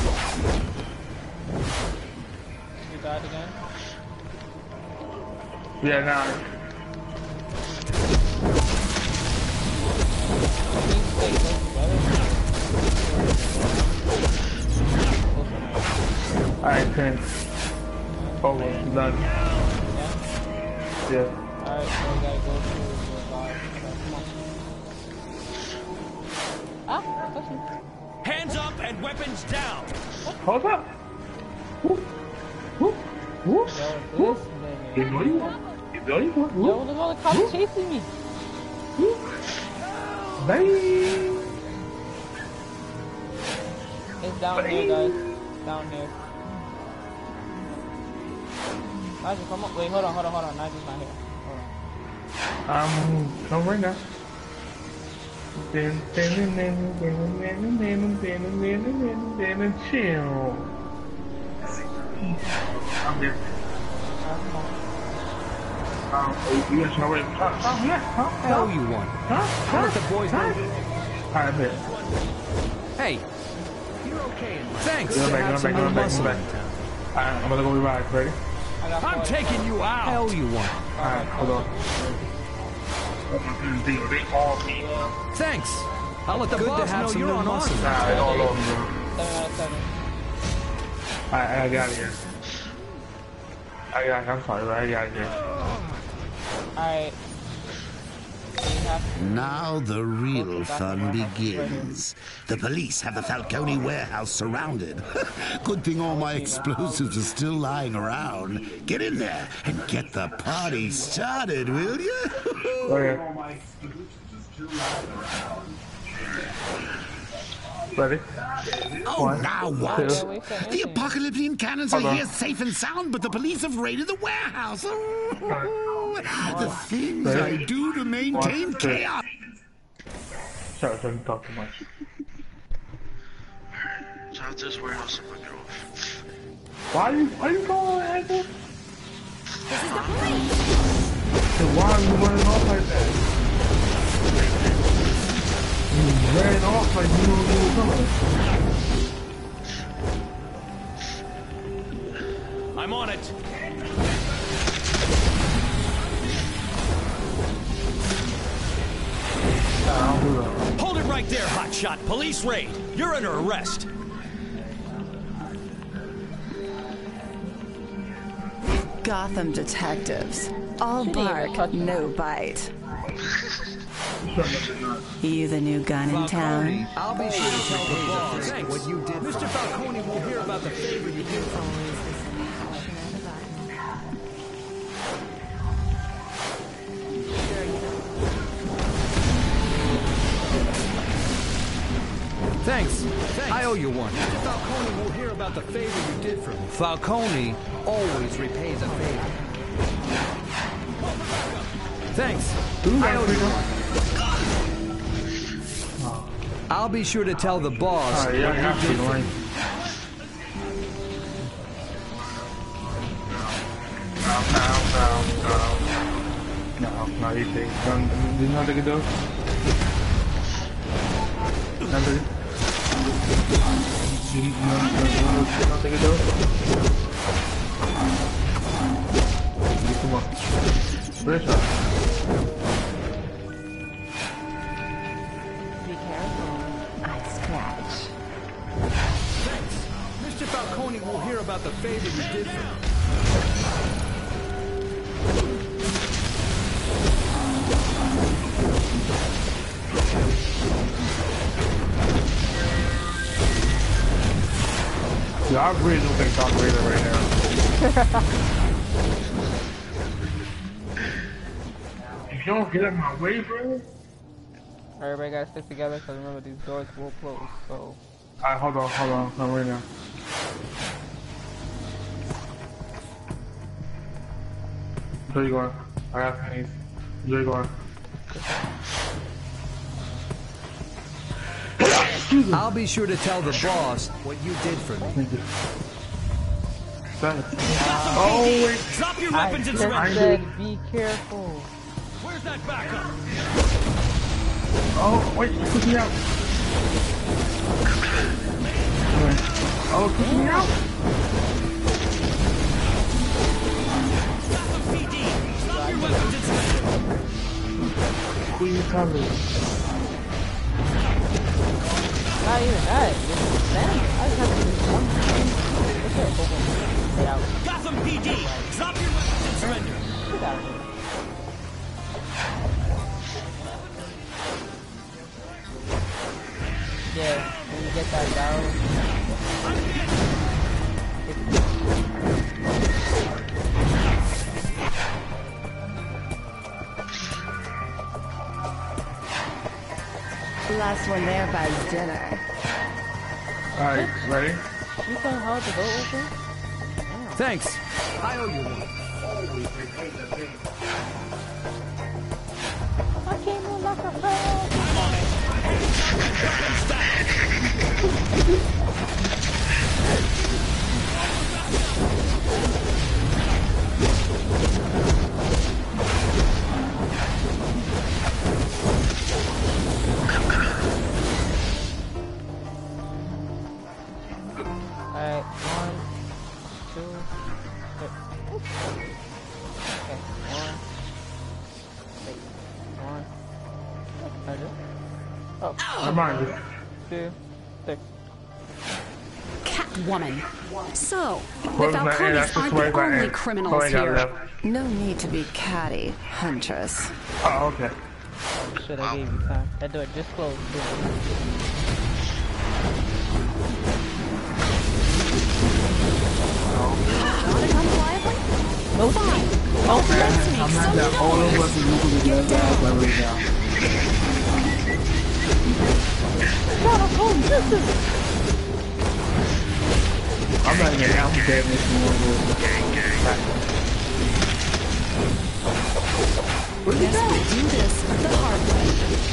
You died again? Yeah, now. Alright, ten. Over, done. Yeah? Yeah. Alright, so we gotta go to the bar. Come on. Ah, touch me. Hands up and weapons down. Hold up. Whoop. Whoop. Whoop. Yo, Whoop. this You nigga. know you want. You know you want. Yo, look at all the cops chasing me. Whoop. Bye. It's down there, guys. Down there. Nigel, come on. Wait, hold on, hold on, hold on. Nigel's not here. Hold on. Um, come right now. Chill. I'm here. Alright, come on. Um, you guys know where? Uh, oh, yeah. Huh? Hell you want? Huh? How let the boys know? Alright, bet. Hey. You're okay. Thanks. Go back, go back, go back, go back. Alright, I'm gonna go revive. Ready? I'm taking you out. Hell you want? Alright, hold on. They all me. Thanks. I'll let the boss know you're on muscle. Nah, they all on me, bro. Alright, I got it here. I got it. I'm sorry, but I got it here. Alright. Now the real fun begins. The police have the Falcone warehouse surrounded. Good thing all my explosives are still lying around. Get in there and get the party started, will you? Okay. Ready? Oh, One, now what? two. The apocalyptic cannons Hold are on. here safe and sound, but the police have raided the warehouse. The things Ready? I do to maintain One, two. chaos. Shut up, don't talk too much. So how's this warehouse I'm gonna get off? Why you, why you going like that? So why are you running off like that? You ran off like you knew you were coming. I'm on it. Hold it right there, hotshot. Police raid. You're under arrest. Gotham detectives. All bark, no bite. You the new gun in town? I'll be sure to tell the boss what you did. Mister Falcone will hear about the favor you did for me. Thanks. Thanks. I owe you one. Mister Falcone will hear about the favor you did for me. Falcone always repays a favor. Thanks. I owe you one. I'll be sure to tell the boss Alright, what yeah, you yeah, did for me. No, no, no, no, no, no, you take. Don't, there's nothing to do. Nothing. Nothing to do. Come on. Where's that? Be careful. I scratch. Thanks. Mister Falcone will hear about the favor you did for me. Yeah, I really don't think Darth Vader right now. If you don't get in my way, bro. Everybody gotta stick together because remember these doors will close. So. Alright, hold on, hold on, not right now. Where you going? I got pennies. Where you going? I'll be sure to tell the boss what you did for me. Oh, wait. Drop your weapons I and just surrender. said be careful. Where's that backup? Oh, wait, push me out. Oh, push me out. Gotham P D. Drop your weapons and surrender. Who you coming? Not even that. Just them. I just have to do one thing. Okay, go, go. Stay out. Gotham P D. Drop your weapons and surrender. Get out of here. Yeah, when you get that down. Last one there buys dinner. Alright, ready? You saying hard to go open? Thanks. I owe you one. I came in like a fan. I'm on it. two, three. Okay, one, wait, one, oh, I'm on it. Two, three. Catwoman. So, the Well, man, Falcones that's aren't just right the back only in. criminals Oh, I got here. left. No need to be catty, Huntress. Oh, okay. Oh shit, I gave you time. That door just closed. Too. No, fine. Oh, man, I'm not that all of us are looking together right now. I'm not even out there this Guess we do this the hard way.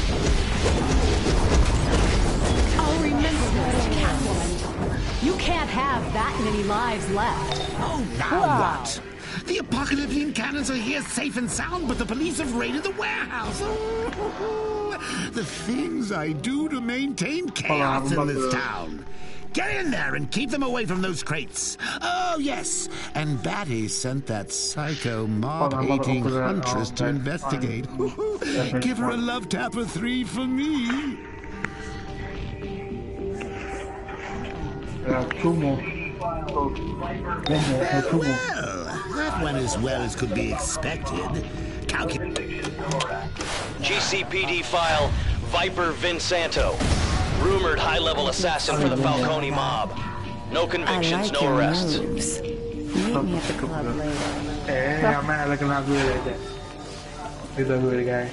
I'll remember this, Catwoman. You can't have that many lives left. Oh, now Wow. what? The Apocalyptian cannons are here safe and sound, but the police have raided the warehouse. The things I do to maintain chaos in this town. Get in there and keep them away from those crates. Oh, yes. And Batty sent that psycho mob-hating huntress to investigate. Give her a love tap of three for me. Yeah, two more. Oh, one more. Two more. Well, that went as well as could be expected. Calculate. G C P D file, Viper Vinsanto. Rumored high-level assassin for the Falcone mob. No convictions, I like no your arrests. moves. Meet me at the club later. Hey, I'm not looking out good like that. He's a good guy.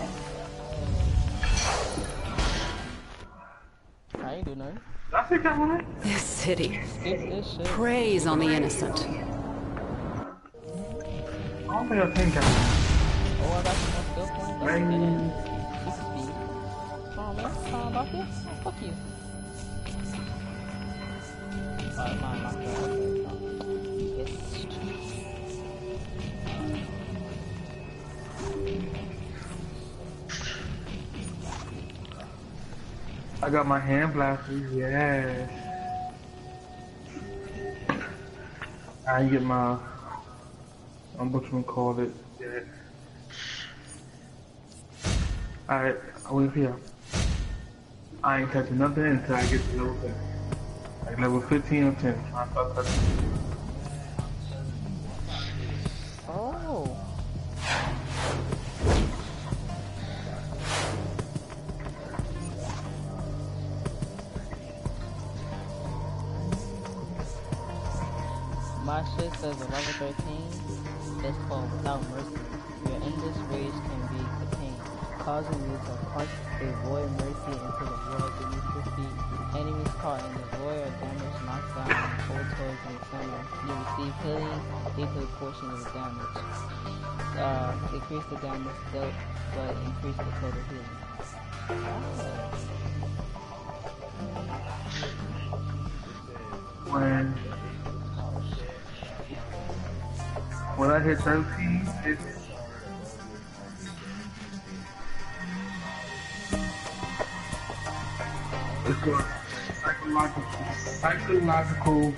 I ain't do nothing. I think I'm right. This city This shit. preys on the innocent. I don't think I think I'm Oh, I got some more skill points. right. This is speed. Oh man, oh, about this? Oh, fuck you. Alright, mine, mine, mine. Yes. I got my hand blasters, yes. I didn't get my, I'm what you call it, yeah. Alright, I wait here. I ain't touching nothing until I get to level ten. Like level fifteen or ten. I start touching. Oh. My shit says a level thirteen. It's called Without Mercy. Your endless rage can be contained, causing you to punch a void mercy into the world beneath your feet. Enemies caught in the void or damage knocked down or towards an ephemeral. You receive healing equal to a portion of the damage. Uh, decrease the damage dealt, but increase the total healing. When when I hit thirteen, it's it's a psychological psychological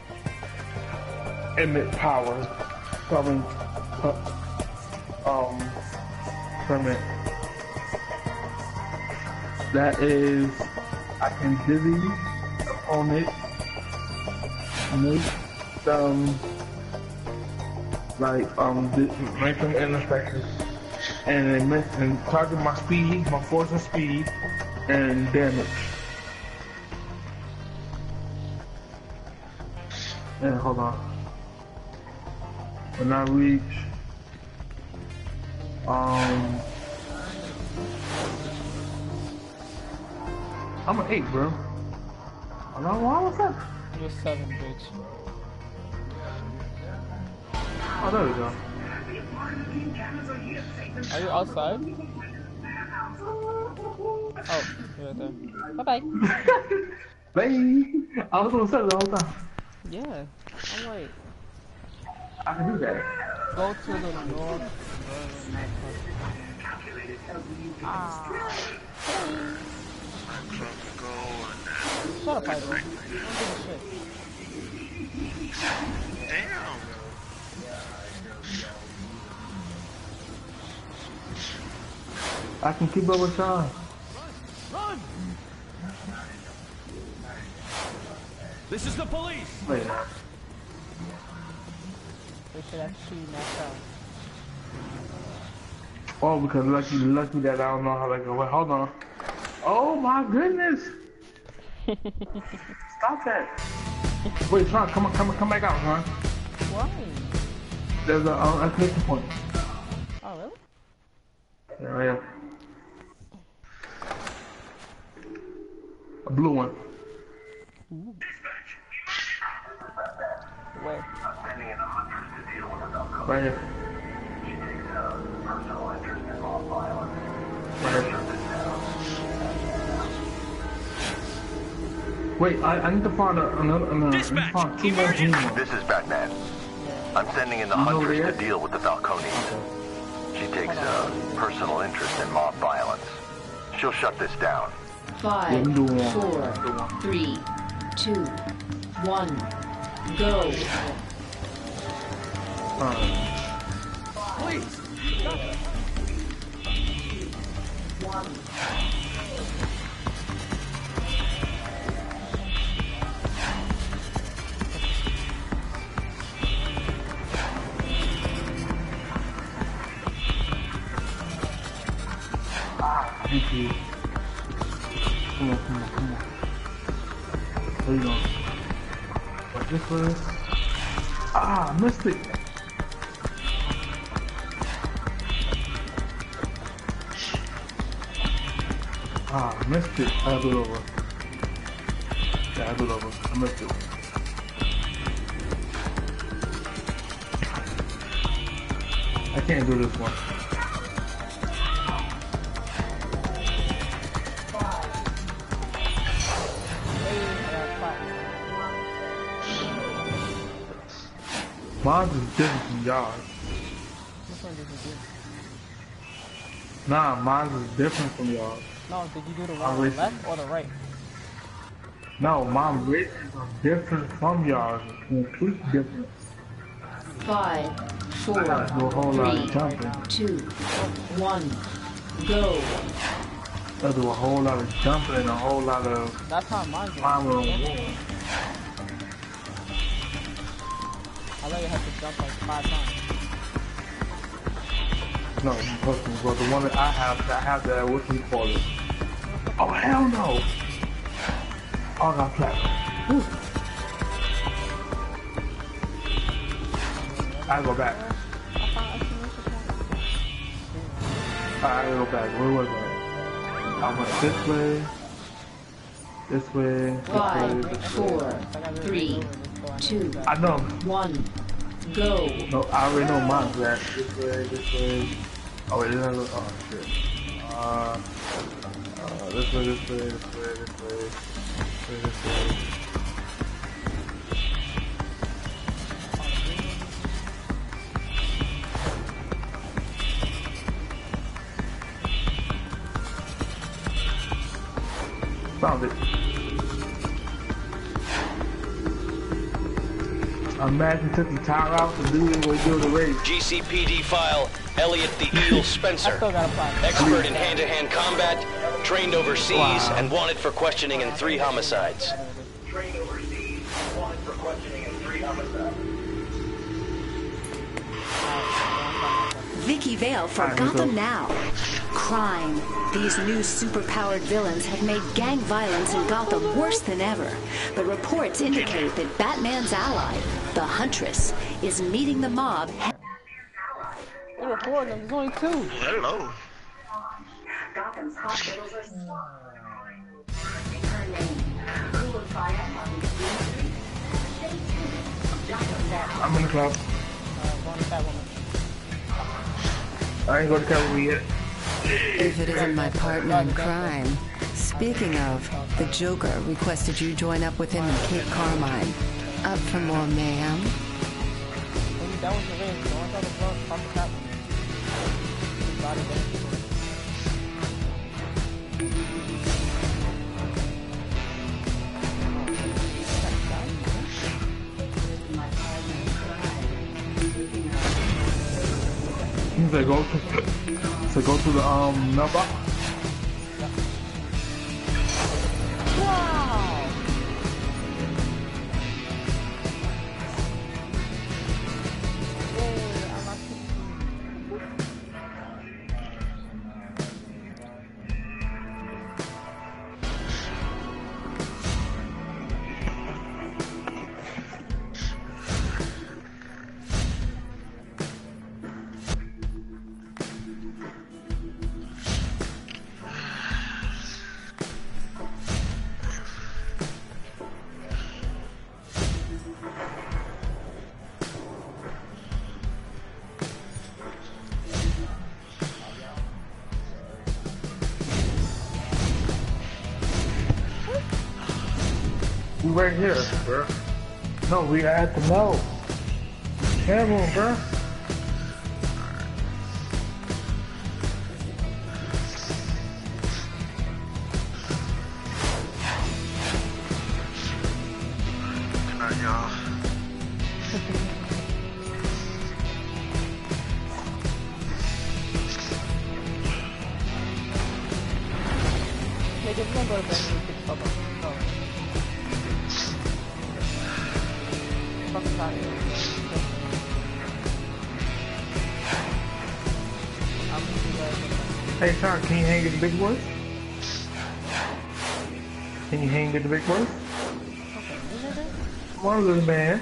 emit power from um from it. That is, I can dizzy opponent, make some like um make them ineffective, and it makes and target my speed, my force and speed, and damage. And hold on. When I reach um I'm an eight, bro. I don't know why was that. You're seven, bitch. Oh, there we go. Are you outside? Oh, you're right there. Bye bye. Bye. I was gonna say the whole time. Yeah. I'm like, I can do that. go to the north. Ah. Shut up, Idol. Don't give a shit. I can keep up with Sean. Run! This is the police! Wait. We should have shoot myself. Oh, because lucky, lucky that I don't know how to go. Wait, hold on. Oh my goodness! Stop that! Wait, Sean, come on, come on, come back out, Sean. Why? There's a um, exclamation point. Oh really? Yeah, yeah. A blue one. Ooh. Where? Right here. Right here. Wait, I, I need to find a, another, another Dispatch, find two more green ones. This is Batman. I'm sending in the You know Huntress where? to deal with the Falconians. She takes a personal interest in mob violence. She'll shut this down. Five, four, three, two, one, go. Please! One. Thank you. Come on, come on, come on. There you go. What this was? Ah, missed it. Ah, missed it. I'll do it over. Yeah, I'll do it over. I missed it. I can't do this one. Mine is different from y'all. Which one did you do? Nah, mine is different from y'all. No, did you do the My one on the race- left or the right? No, my races are different from y'all. Completely different. Five, four, I gotta do a whole lot of three, jumping. two, one, go. I do a whole lot of jumping and a whole lot of That's how mine's climbing on going. walls. I let you have to jump like five times. No, trust me, bro. The one that I have, I have that, what you call it? Oh, hell no! Oh, I got platinum. I go back. I go back. Where was I? I went this way. This way. This way. Five, This way. four, three, two, I know. one, go. No, I already know mine's that. This way, this way. Oh wait, this way. Oh shit. Uh, uh, this way, this way, this way, this way, this way, this way. Found it. Imagine took the tire out to do it when we do the race. G C P D file, Elliot the Eel Spencer. Expert in hand-to-hand combat, trained overseas, Wow. and wanted for questioning in three homicides. Trained overseas, wanted for questioning in three homicides. Vicky Vale for Alright, Gotham so- Now. Crime. These new superpowered villains have made gang violence in Gotham worse than ever. But reports indicate that Batman's ally, the Huntress, is meeting the mob. They were four of them. There's only two. Hello. Gotham's hospitals are I'm in the club. Uh, going to Catwoman. I ain't go to Calgary yet. If it isn't my partner in crime. Speaking of, the Joker requested you join up with him in Cape Carmine. Up for more mayhem? When you done with the race, go inside the club, talk to Catwoman. Body damage. He said go to, so go to the um mailbox. Wow. We right here, bro. No, we at the mall. Come on, bro. Good night, y'all. Nigga, we're gonna go to bed and pick up. No. Fucking tired. Hey, Sean, can you hang with the big boys? Can you hang with the big boys? Come on, little man.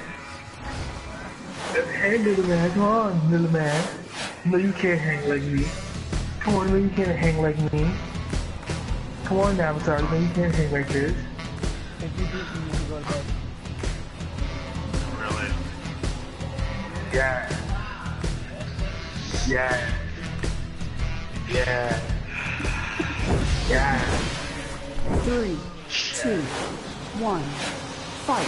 Hey, little man, come on, little man. No, you can't hang like me. Come on, no, you can't hang like me. Come on now, I'm sorry, no, you can't hang like this. If you beat me, you can go to bed. Really? Yeah. Yeah. Yeah. Yeah. Three, two, one, fight.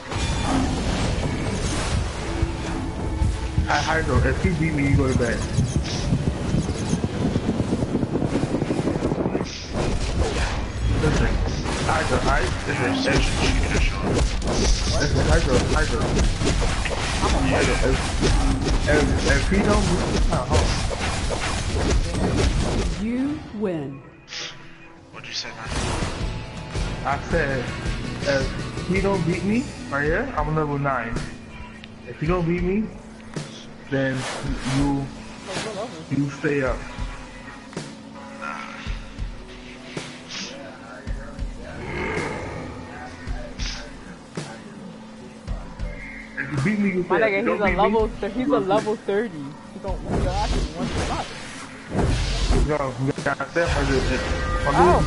Hi, Hydro, if you beat me, you go to bed. Listen, Hydro, I, listen, listen, Hydro, Hydro. I'm a Hydro. If, if, if he don't move, uh, hold on. You win. What'd you say, man? I said, if he don't beat me, right here, I'm level nine. If he don't beat me, then you, you stay up. If you beat me, you stay My up. nigga, he's a level, th he's a level thirty. He gon' he gon' actually one shot. Yo, you got that for this. Oh!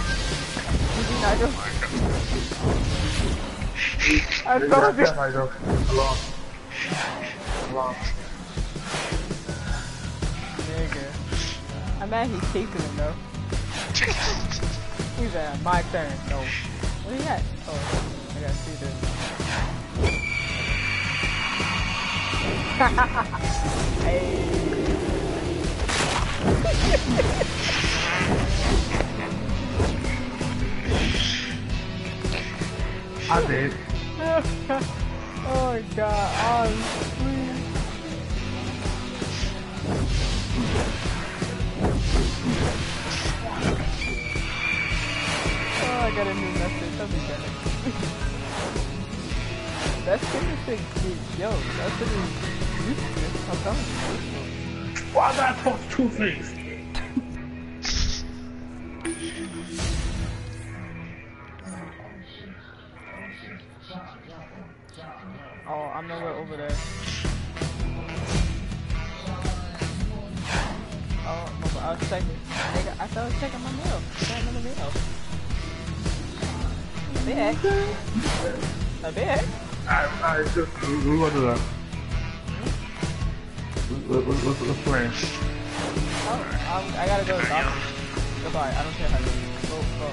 I thought it. Hello. Hello. Nigga. I'm mad he's chasing him though. He's at my turn, so. Where he at? Oh, I gotta see this. Hey. I did. Oh my god, I'm free. Oh, I got a new message. I'll be better. That's interesting. Yo, that's pretty useless. I'm telling you. Why did I talk to Two-Face? Oh, I'm nowhere over there. Oh, no, I was checking. Nigga, I thought I was checking my mail. I got another mail. A bit. A bit. Alright, alright, so we're going to the... Let's, let's, let's play. Oh, um, I gotta go to the doctor. Goodbye, I don't care how you go. Go,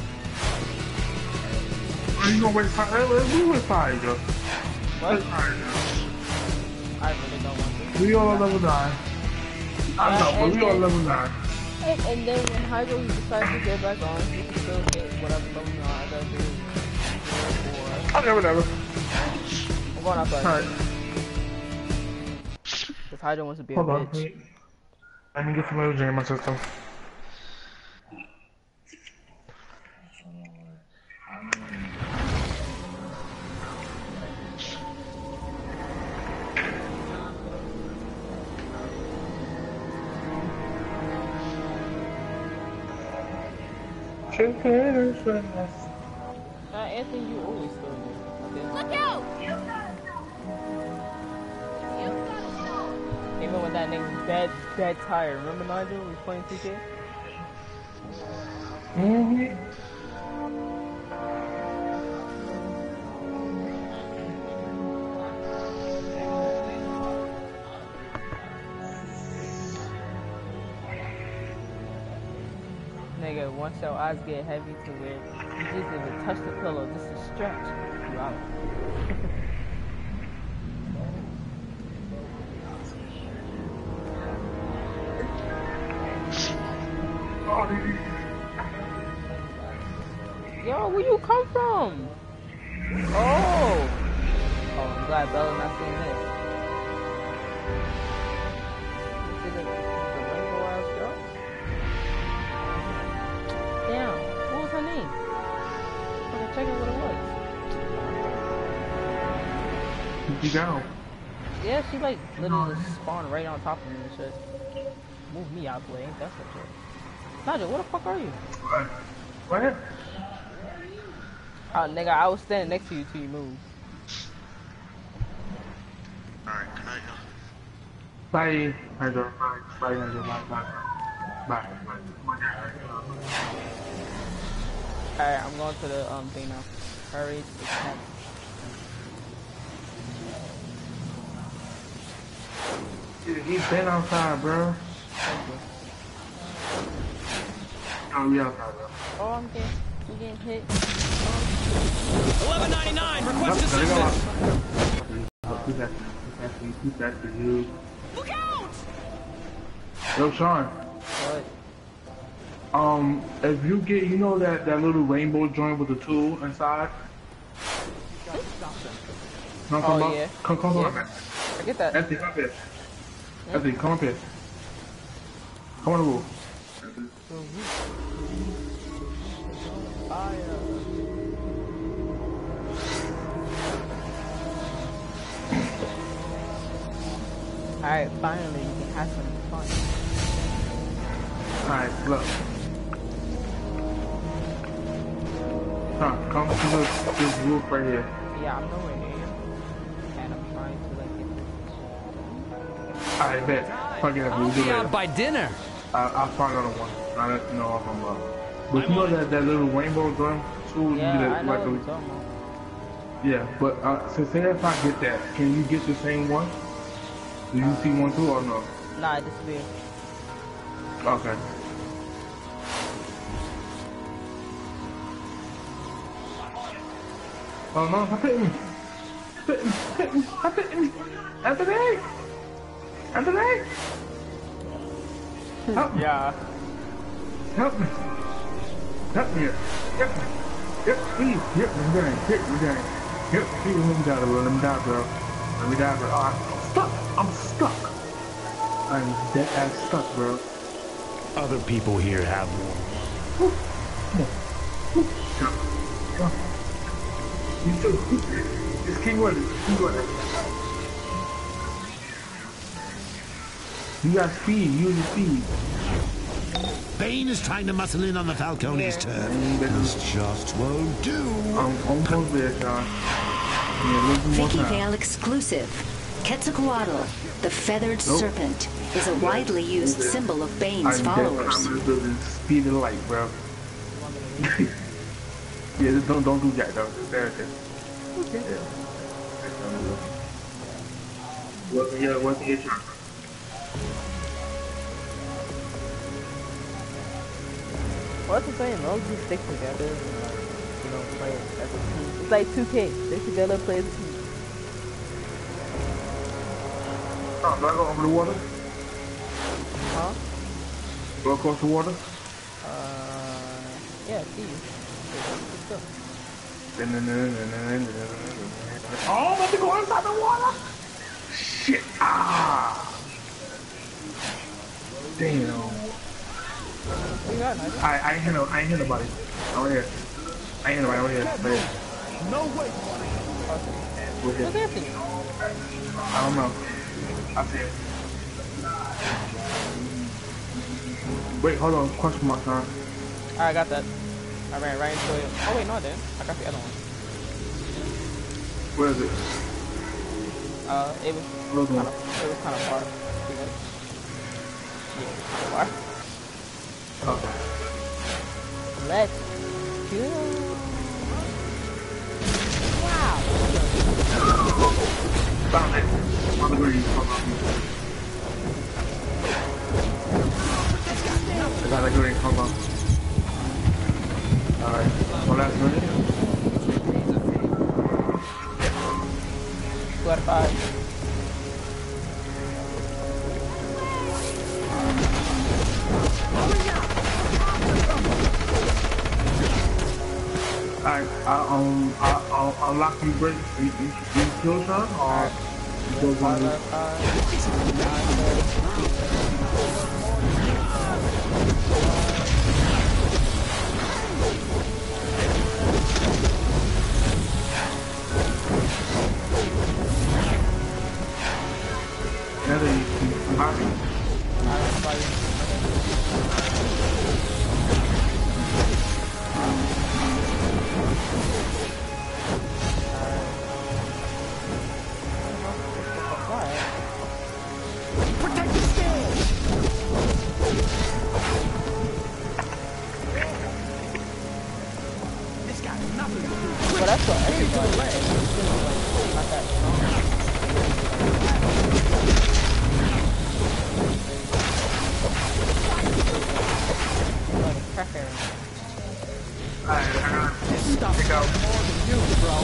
go. Are you gonna wait five? Let's wait five, Joe. What? Wait five, I really don't want to. we all level nine. I know, but we all level nine. And, and then when Hydro decides to get back on, he can still get whatever level nine I gotta do. Or... Okay, whatever. I'm going outside. Alright. Because Hydro wants to be Hold a on. bitch. Let me get some energy in my system. Uh, Anthony, you always throw me. Okay. Look out! Even with that name, Bad Bad Tire. Remember Nigel? We was playing two K. Mm-hmm. Nigga, once your eyes get heavy to where you just even touch the pillow just to stretch, you out. Yo, where you come from? Oh! Oh, I'm glad Bella not seeing this. See the, the rainbow ass girl? Damn, what was her name? I'm checking what it was. You go. Yeah, she like literally just spawned right on top of me and shit. Move me out the way, ain't that some shit? Nigel, where the fuck are you? What? What? Oh, nigga, I was standing next to you till you moved. Alright, good night, y'all. Bye. Nigel. Bye. Bye, Nigel. Bye. Bye. Bye. Alright, I'm going to the um thing now. Hurry to the cat. Dude, he's been outside, bro. Thank you. Oh, we outside, bro. Oh, I'm getting, I'm getting hit. eleven ninety-nine, request assistance. Who's that? Who's that for you? Look out! Yo, Sean. What? Um, if you get, you know that, that little rainbow joint with the tool inside? No, come Oh, up. yeah. Come, come Yeah. on, man. I get that. Anthony, come up here. Anthony, come up here. Come on the roof. Alright, finally you can have some fun. Alright, look. Huh, come to this, this roof right here. Yeah, I'm nowhere near you. And I'm trying to like get Alright, bet. Fuck it, I'll we'll do be it. out by dinner. I, I'll find another one. I'll let you know if I'm up. But you know that, that little rainbow joint tool? Yeah, you get I it, know like what a, you're talking about. Yeah, but uh, so say if I get that, can you get the same one? Do you see one too or no? Nah, it disappeared. Okay. Oh no, I bit me. Bit me, bit me, I bit me. Anthony! Anthony! Help me. Yeah. Help me. Help me. Help me. Yep, please. Yep, I'm dying. Yep, I'm dying. Yep, please let me die, bro. Let me die, bro. Let me die, bro. Oh, I'm stuck. I'm stuck. I'm dead ass stuck, bro. Other people here have more. Come on. Come on. You too. Just keep running. Keep running. You got speed. Use the speed. Bane is trying to muscle in on the Falcone's turn. This just won't do. I'm almost there, Sean. Yeah, Vicky Vale exclusive. Quetzalcoatl, the feathered Nope. serpent, is a widely used symbol of Bane's I'm followers. dead. I'm speed of light, bro. Yeah, just don't don't do that though. There it is. Okay. Yeah. Welcome your welcome your turn. What's the saying? As long as you stick together and like, you know, play as a team. It's like two K. Stick together, play as a team. Oh, do I go over the water? Huh? Go across the water? Uh, yeah, I see you. Let's go. Oh, I'm about to go inside the water! Shit! Ah! Damn. I I ain't hit no I ain't hit nobody. Over here. I ain't hit nobody over here. Over here. No way. What's happening? I don't know. I see it. Wait, hold on. Question mark, huh? Alright, I got that. I ran right into it. Oh wait, no I didn't. I got the other one. Where is it? Uh, it was kind of, it was kind of far. Yeah, far. Okay. Let's go. Wow. Found it. On the green. I got a green. Hold on. Alright. One last minute. Two out of five. Alright, I, um, I, I'll, I'll lock you break. You, you, you kill Sean, or you go on Another you can buy. Well, that's what everybody is. Not that strong. Stop. Pick out. You, bro.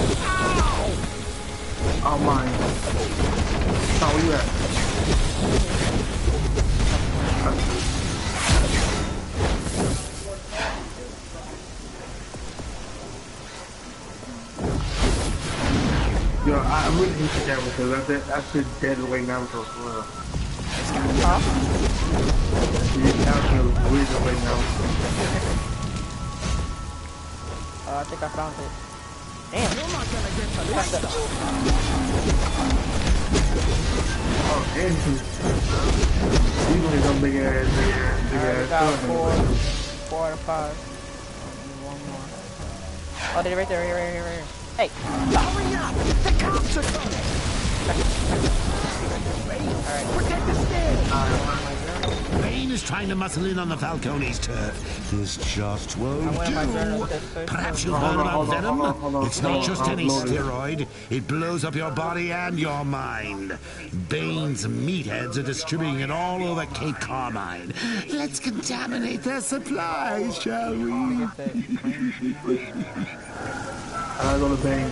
Oh, mine. Oh, where you at? Yo, I really hate the camera because that's it. That's the dead away now for real. Huh? You camera is weird away now. Uh, I think I found it. Damn. You're not gonna get the left up. Oh, and you gonna go big ass, big ass, big ass. Got four, four out of five. One more. Oh, they're right there, right here, right here. Hey, stop. Hurry up! The cops are coming! Alright. Protect the stairs! Bane is trying to muscle in on the Falcone's turf. This just won't do. Perhaps you've heard about Venom? It's not just any steroid. It blows up your body and your mind. Bane's meatheads are distributing it all over Cape Carmine. Let's contaminate their supplies, shall we? I go to Bane.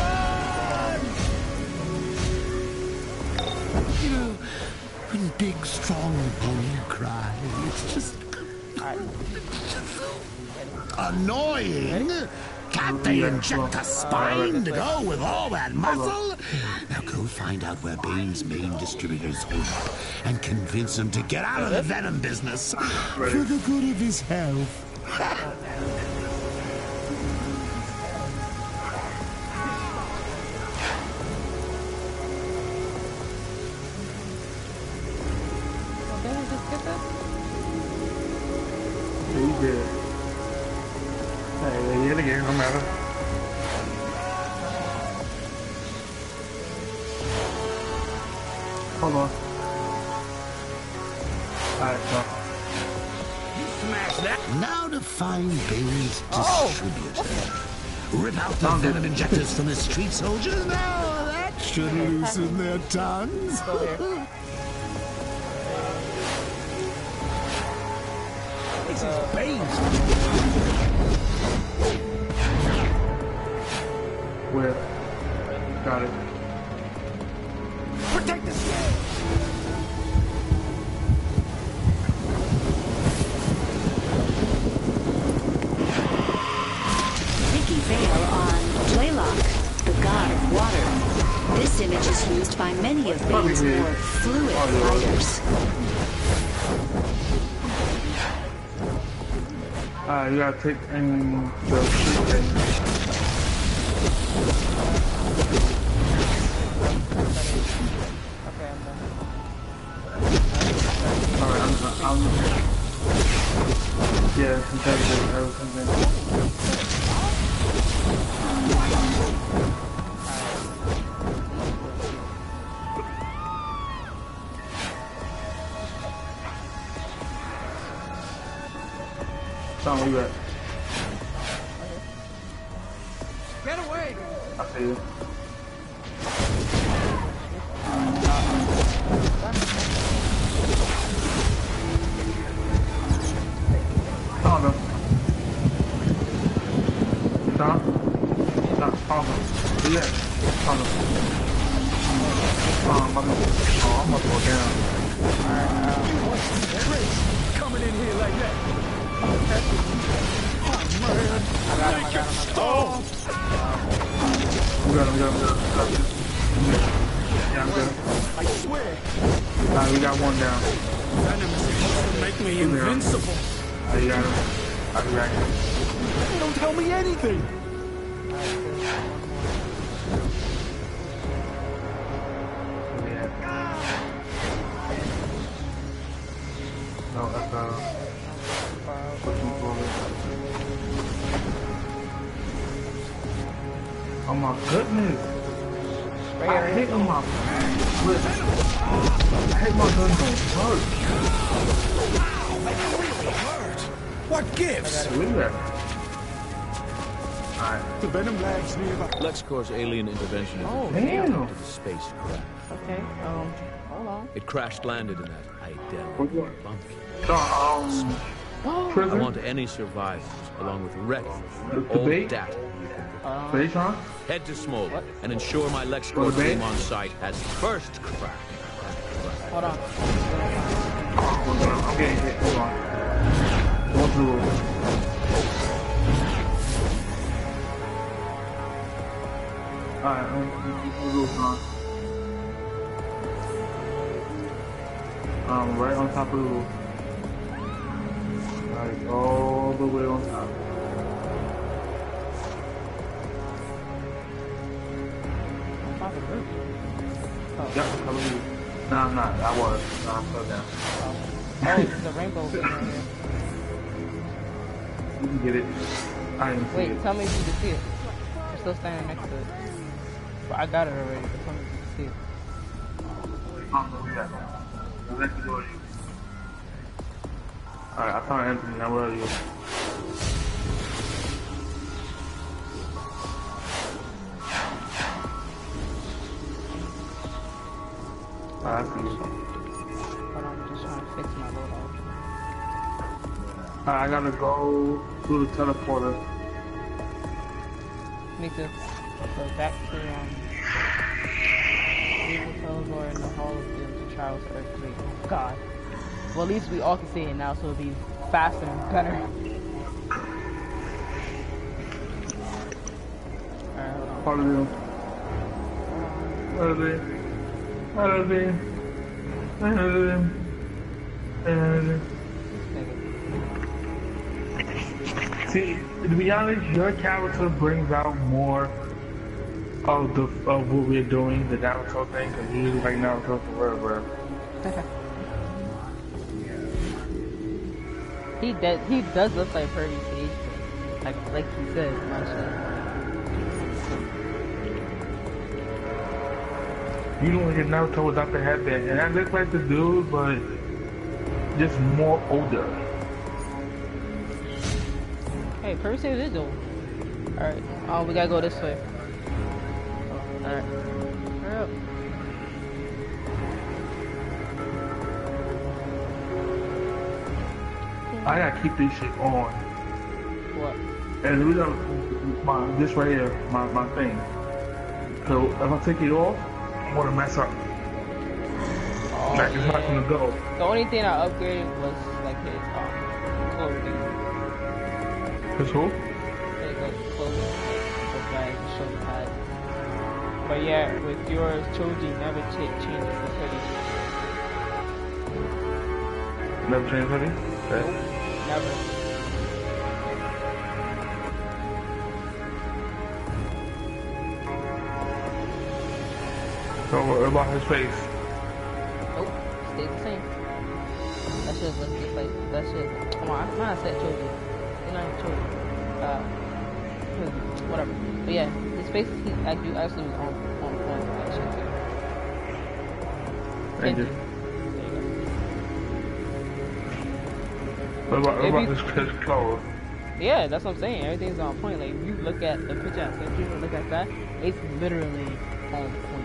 You know, when big, strong Bane cries, it's just... annoying. Can't they inject a spine to go with all that muscle? Now go find out where Bane's main distributors hold up and convince him to get out of the Venom business for the good of his health. He did. Hey, yet again, no matter. Hold on. Alright, so. You smash that. Now to find Bane's distributor. Oh. Rip out the venom injectors from the street soldiers. Now that should loosen their tongues. This is Bane's. Where? Got it. Protect the stairs. Nikki Vale on Playlock, the god of water. This image is used by many of Bane's more fluid fighters. Uh, you gotta take in the street thing. Alright, I'm, I'm, yeah, I'm trying to get everything in. Tom, where you at? Get away! I see you. Tom, no. Tom? Tom, Tom, no. Where you at? Tom, no. Tom, I'm about to, oh, I'm about to go down. Alright, coming in here like that. I got him, I got him, I got him. We got him, we got him, we got him. Yeah, I'm good. I swear. Alright, we got one down. Venom is supposed to make me invincible. Alright, you got him. I'll be back. They don't tell me anything. No, that's uh oh my goodness! I hate when my listen, I hate my gun don't work. What gives? Look at that. Alright. The Venom Labs nearby. LexCorp's alien intervention is Oh, damn. to the spacecraft. Okay, um, hold on. It crash landed in that idyllic bumpkin. Um, I want any survivors, along with records, all debate? data. Um, Baytron? Head to Smolder and ensure my What LexCorp debate? team on site has first crack. hold on. Hold on, I'm getting hit. Hold on. Going through the roof. Alright, I'm going to the roof now. Um, right on top of the roof. Like all the way on top. On top of the roof? Oh. Yep, top of the roof. No, I'm not. I was. No, I'm still down. Oh, there's a rainbow thing right here. You can get it. I didn't see Wait, it. tell me if you can see it. I'm still standing next to it. But I got it already, but tell me if you can see it. I'm gonna do that now. Next to you. Alright, I found Anthony. Now where are you? Alright, I see you. Hold on, I'm just trying to fix my loadout. Alright, I gotta go through the teleporter. Me too. So back to, um... Evil Teleport in the Hall of Doom to Charles Earthquake. Oh, God. Well, at least we all can see it now, so it'll be faster and better. Alright, hold on. Part of you. Part of it. Part of it. Part of it. Part of it. See, to be honest, your character brings out more of the of what we're doing, the Naruto thing, because usually like Naruto forever. He does. He does look like Pervy Sage, like like he said. You don't get Naruto without the headband, and that looks like the dude, but just more older. Hey, Pervy Sage is old. All right. Oh, we gotta go this way. All right. Hurry up. I gotta keep this shit on. What? And we got my this right here, my, my thing. So if I take it off, I'm gonna mess up. Oh, like it's yeah. not gonna go. The only thing I upgraded was like his um clothing. His who? His like clothing, the bag, the shoulder pad. But yeah, with yours, Choji never ch changes the hoodie. Never change hoodie? Okay. Never. So what about his face? Nope, stays the same. That shit looks just like, that shit, come on, I might have said children. They're not even children. Uh, whatever. But yeah, his face, he actually, actually was on, on point with that shit too. Thank you. What about, what about his, his clothes? Yeah, that's what I'm saying. Everything's on point. Like, if you look at the picture I sent you and look at that, it's literally on point.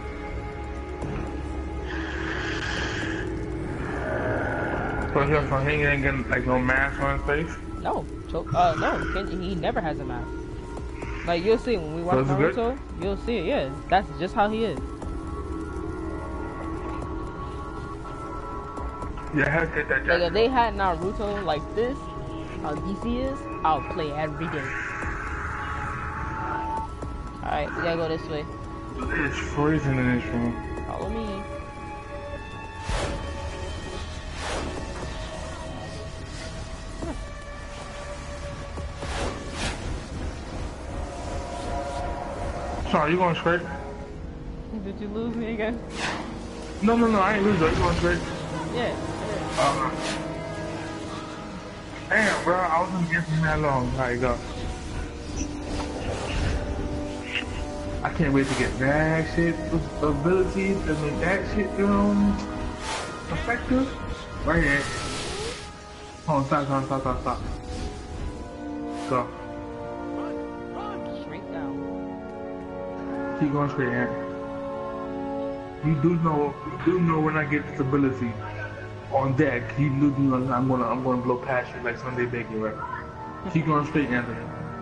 So he, so he ain't getting like no mask on his face? No, uh, no, he never has a mask. Like, you'll see when we watch so Naruto, you'll see it. Yeah, that's just how he is. Yeah, I had to get that. Like, if they had Naruto like this, how D C is, I'll play every day. Alright, we gotta go this way. It's freezing in this room. Follow me. Sorry, you going straight? Did you lose me again? No, no, no, I ain't lose you. You going straight? Yeah. Uh, damn, bro, I wasn't getting that long. Alright, go. I can't wait to get that shit ability to make that shit um effective. Right here. Hold on, stop, stop, stop, stop, stop. Go. Straight down. Keep going straight, Ant. You do know, you do know when I get this ability on deck, you do know I'm gonna, I'm gonna blow past you like Sunday Bacon, right? Keep going straight, Anthony.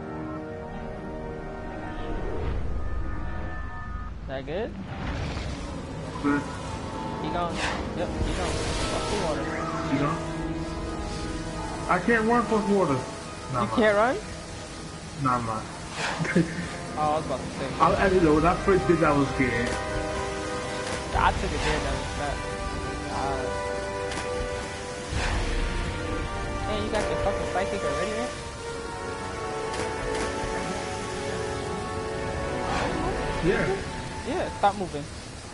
Is that good? Good. Keep going. Yep, keep going. Watch the water. You know? I can't run for water. Nah, you can't run? Nah, man. Oh, I was about to say. I, I didn't know, when I first did that, I was scared. I took it there, that was that. Uh, man, you got your fucking psychic already, man? Yeah. Yeah, stop moving.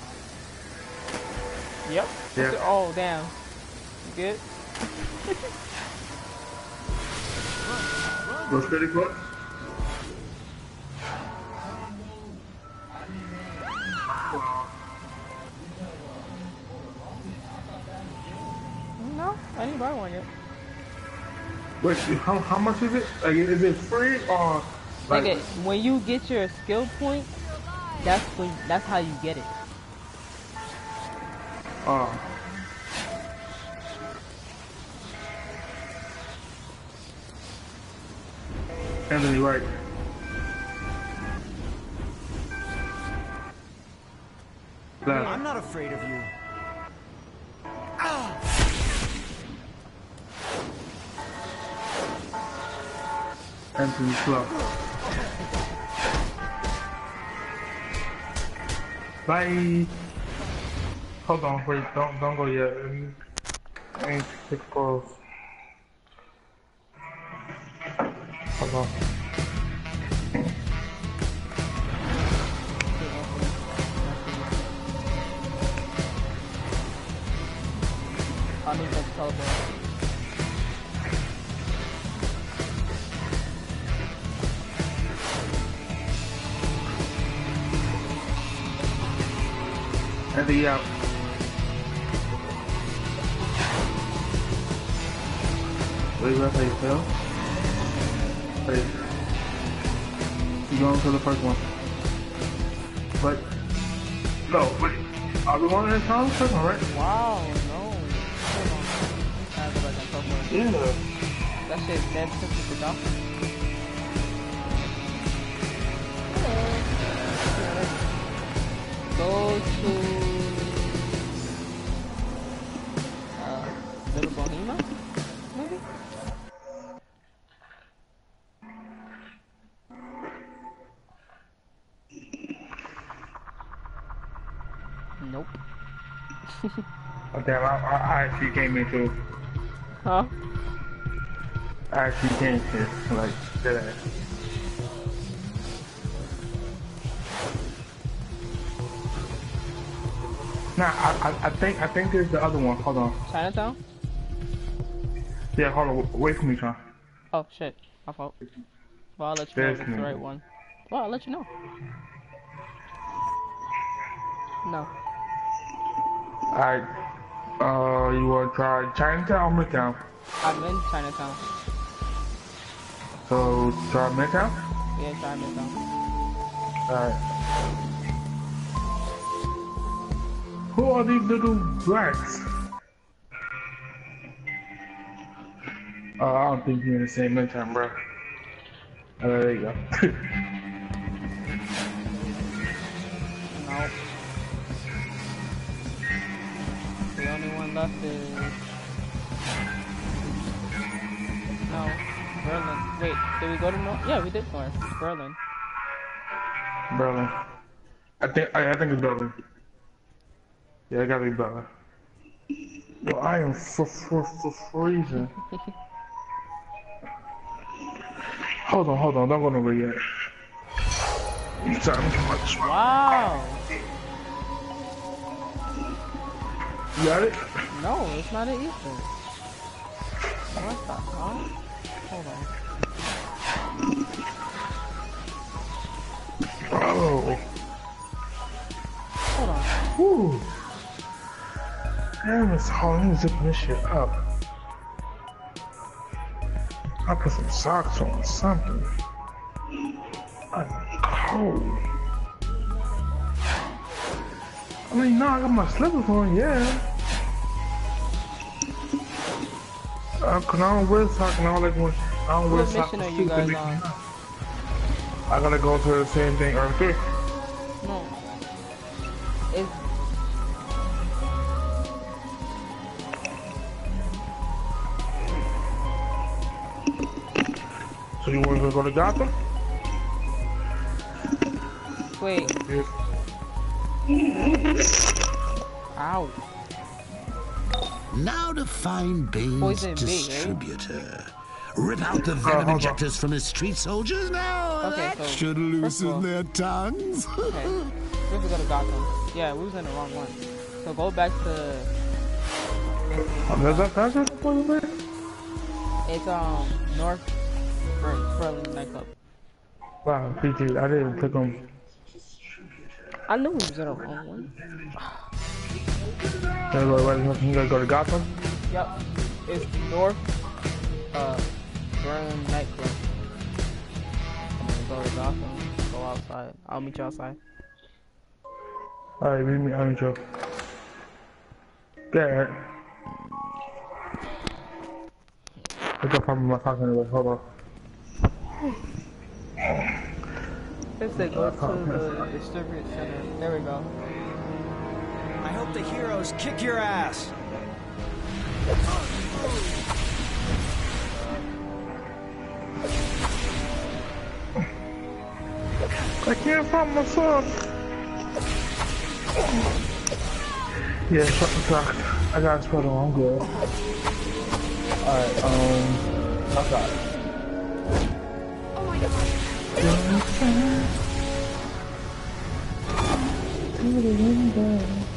Yep. Yeah. Oh, damn. You good? Go straight across. No, I didn't buy one yet. Wait, how, how much is it? Like, is it free or? Like, like it, when you get your skill point, that's when that's how you get it. Oh. Anthony, right. I'm not afraid of you. Ah! Anthony, slow. Bye. Hold on, wait, don't don't go yet. I need to pick balls. Hold on. I need to teleport. Anthony out. Wait, that's how you feel? Wait. You going to the first one. Wait. No, wait. Are we going to the first one, right? Wow, no. Hold on. I'm trying to go back and teleport. Yeah. That shit's dead simple to go. Go to uh, Little Bohemia, maybe? Nope. Oh, damn, I, I, I actually came into. Huh? I actually came to, like, dead ass. Nah, I, I, I think, I think there's the other one. Hold on. Chinatown? Yeah, hold on. Wait for me, Sean. Oh shit, my fault. Well, I'll let you know if it's the right one. Well, I'll let you know. No. Alright. Uh, you wanna try Chinatown or Midtown? I'm in Chinatown. So, try Midtown? Yeah, try Midtown. Alright. Who are these little blacks? Uh, I don't think you're in the same Midtown, bro. Oh, there you go. Nope. The only one left is... No. Berlin. Wait, did we go to North? Yeah, we did North. Berlin. Berlin. I think, I, I think it's Berlin. Yeah, it gotta be Berlin. Well, I am for for for freezing. Hold on, hold on, don't go nowhere yet. Sorry, I'm too much. Wow. You got it? No, it's not an Eastern. What the hell? Hold on. Oh. Hold on. Woo. Damn, it's hard. Let me zip this shit up. I put some socks on or something. I'm cold. I mean, no, I got my slippers on, yeah. Uh, cause I don't wear socks and I don't like when, I don't wear What socks. mission are you guys on? I gotta go to the same thing, Earth three. No. It's... So you want to go to Gotham? Wait. Ow. Now to find Bane's Poison distributor. Big, eh? Rip out the Uh, venom hold injectors from his street soldiers now. Okay, that so should loosen all, their tongues. Okay. We have to go to Gotham. Yeah, we was in the wrong one. So go back to... Is that faster? It's um North Berlin nightclub. Wow, P G, I didn't click on. I knew we was in the wrong one. Gotta go, right, you gotta go to Gotham? Yep. It's North uh Berlin nightclub. I'm gonna go to Gotham. Go outside. I'll meet you outside. Alright, meet me, I'll meet you. Get I got a problem with my talking anyway, hold on. If they go to the distribute center, there we go. I hope the heroes kick your ass. I can't find my sword. Yeah, shut the truck. I got a spot on, I'm good. Alright, um, I got it. Oh my god. To the window.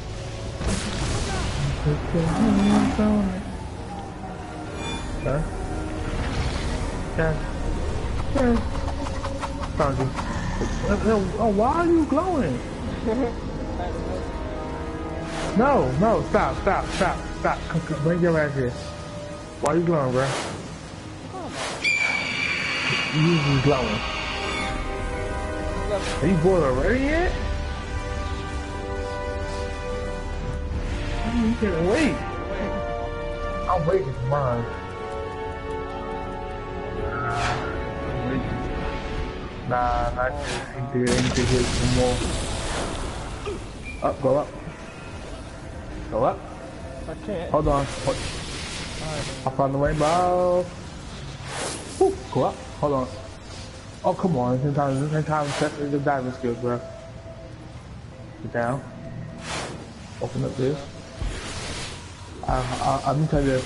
Put your hands on it. Huh? Yeah. Yeah. Found you. Oh, why are you glowing? No, no, stop, stop, stop, stop. Come, come, bring your ass here. Why are you glowing, bro? You usually glowing. Are you bored already yet? You can't wait. I'm waiting for mine. Nah, not anything to anything here some more. Up, go up. Go up. Okay. Hold on. Hold. I found the rainbow. Woo, go up. Hold on. Oh, come on. This time, this time, test the diving skills, bro. Get down. Open up this. I, I, I'm gonna tell you this.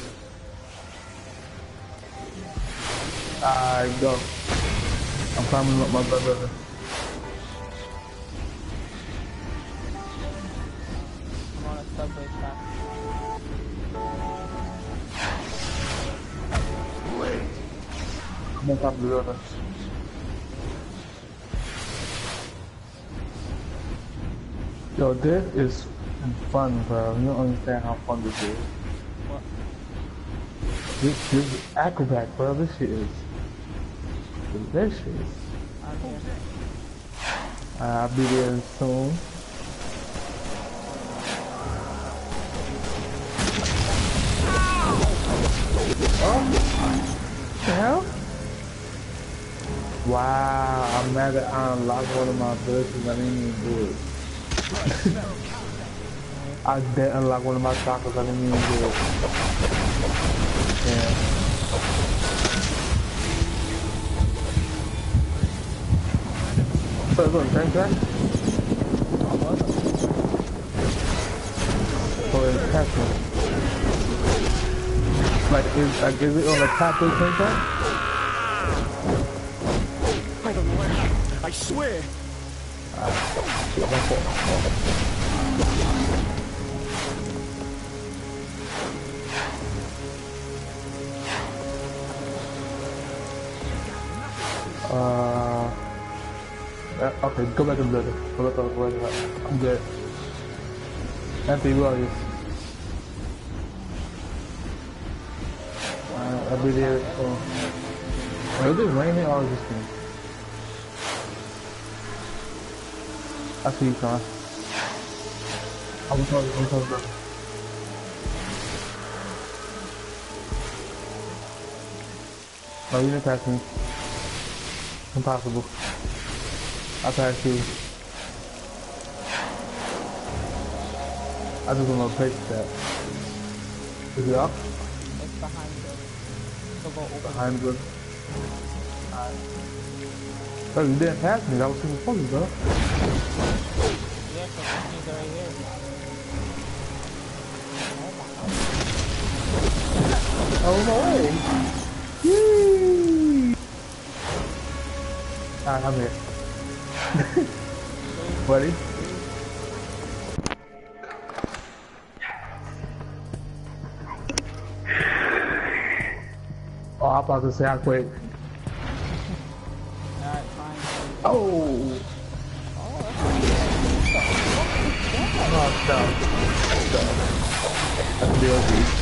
Alright, go. I'm climbing up my brother. I'm on a subway stop. I'm on top of the building. Yo, this is fun, bro. You don't understand how fun this is. What? This, this is acrobat, bro. This shit is delicious. I'll be there soon. Oh, what the hell? Wow, I'm mad that I unlocked one of my abilities. I didn't even do it. I did unlock one of my chakras. I didn't even do it. Yeah. So it's on the same track? Or is it passing? Like, is, like, is it on the top of the same track? I don't know where. I swear. Ah, shit, my fault. Uh, uh, okay, go back to the building. Go back to the building. I'm good. Anthony, where are you? Uh, I'll be there. So. Wait, is it raining or is it me? I see you, Sean. I'm sorry, I'm sorry. No, you didn't pass me. Impossible. I passed you. I just want to pitch that. Is it up? It's behind the so go over. Behind the Alright. Oh, you didn't pass me. That was super funny, bro. Yeah, because he's right here. Oh my way. Yee! Alright, I'm here. Ready? Oh, I'm about to say I quit. Alright, fine. Oh! Oh, stop. Stop. That's D L C.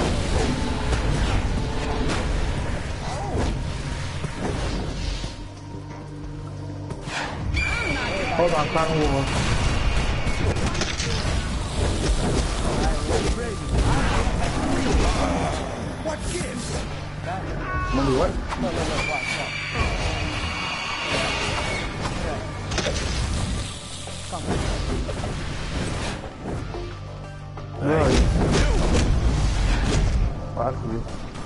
Hold on, Clown War. What gives? Money what? No, no, no, watch, watch. Come on. Where are you? Oh, I see you.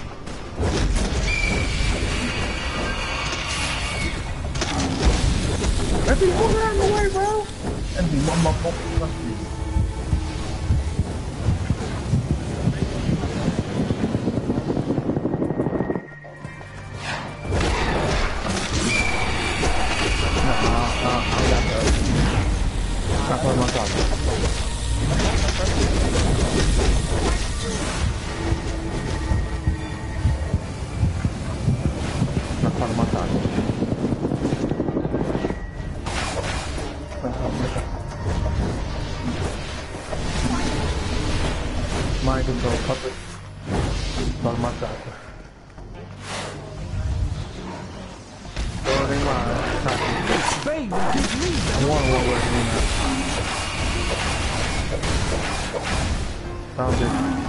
Empty, move out of the way, bro! Empty, one more fucking fuck you. Nah, nah, I got that. Stop playing my top. Not part of my top. Mind control puppet. Part of my top. Don't think my top. I want one with me now. Found it.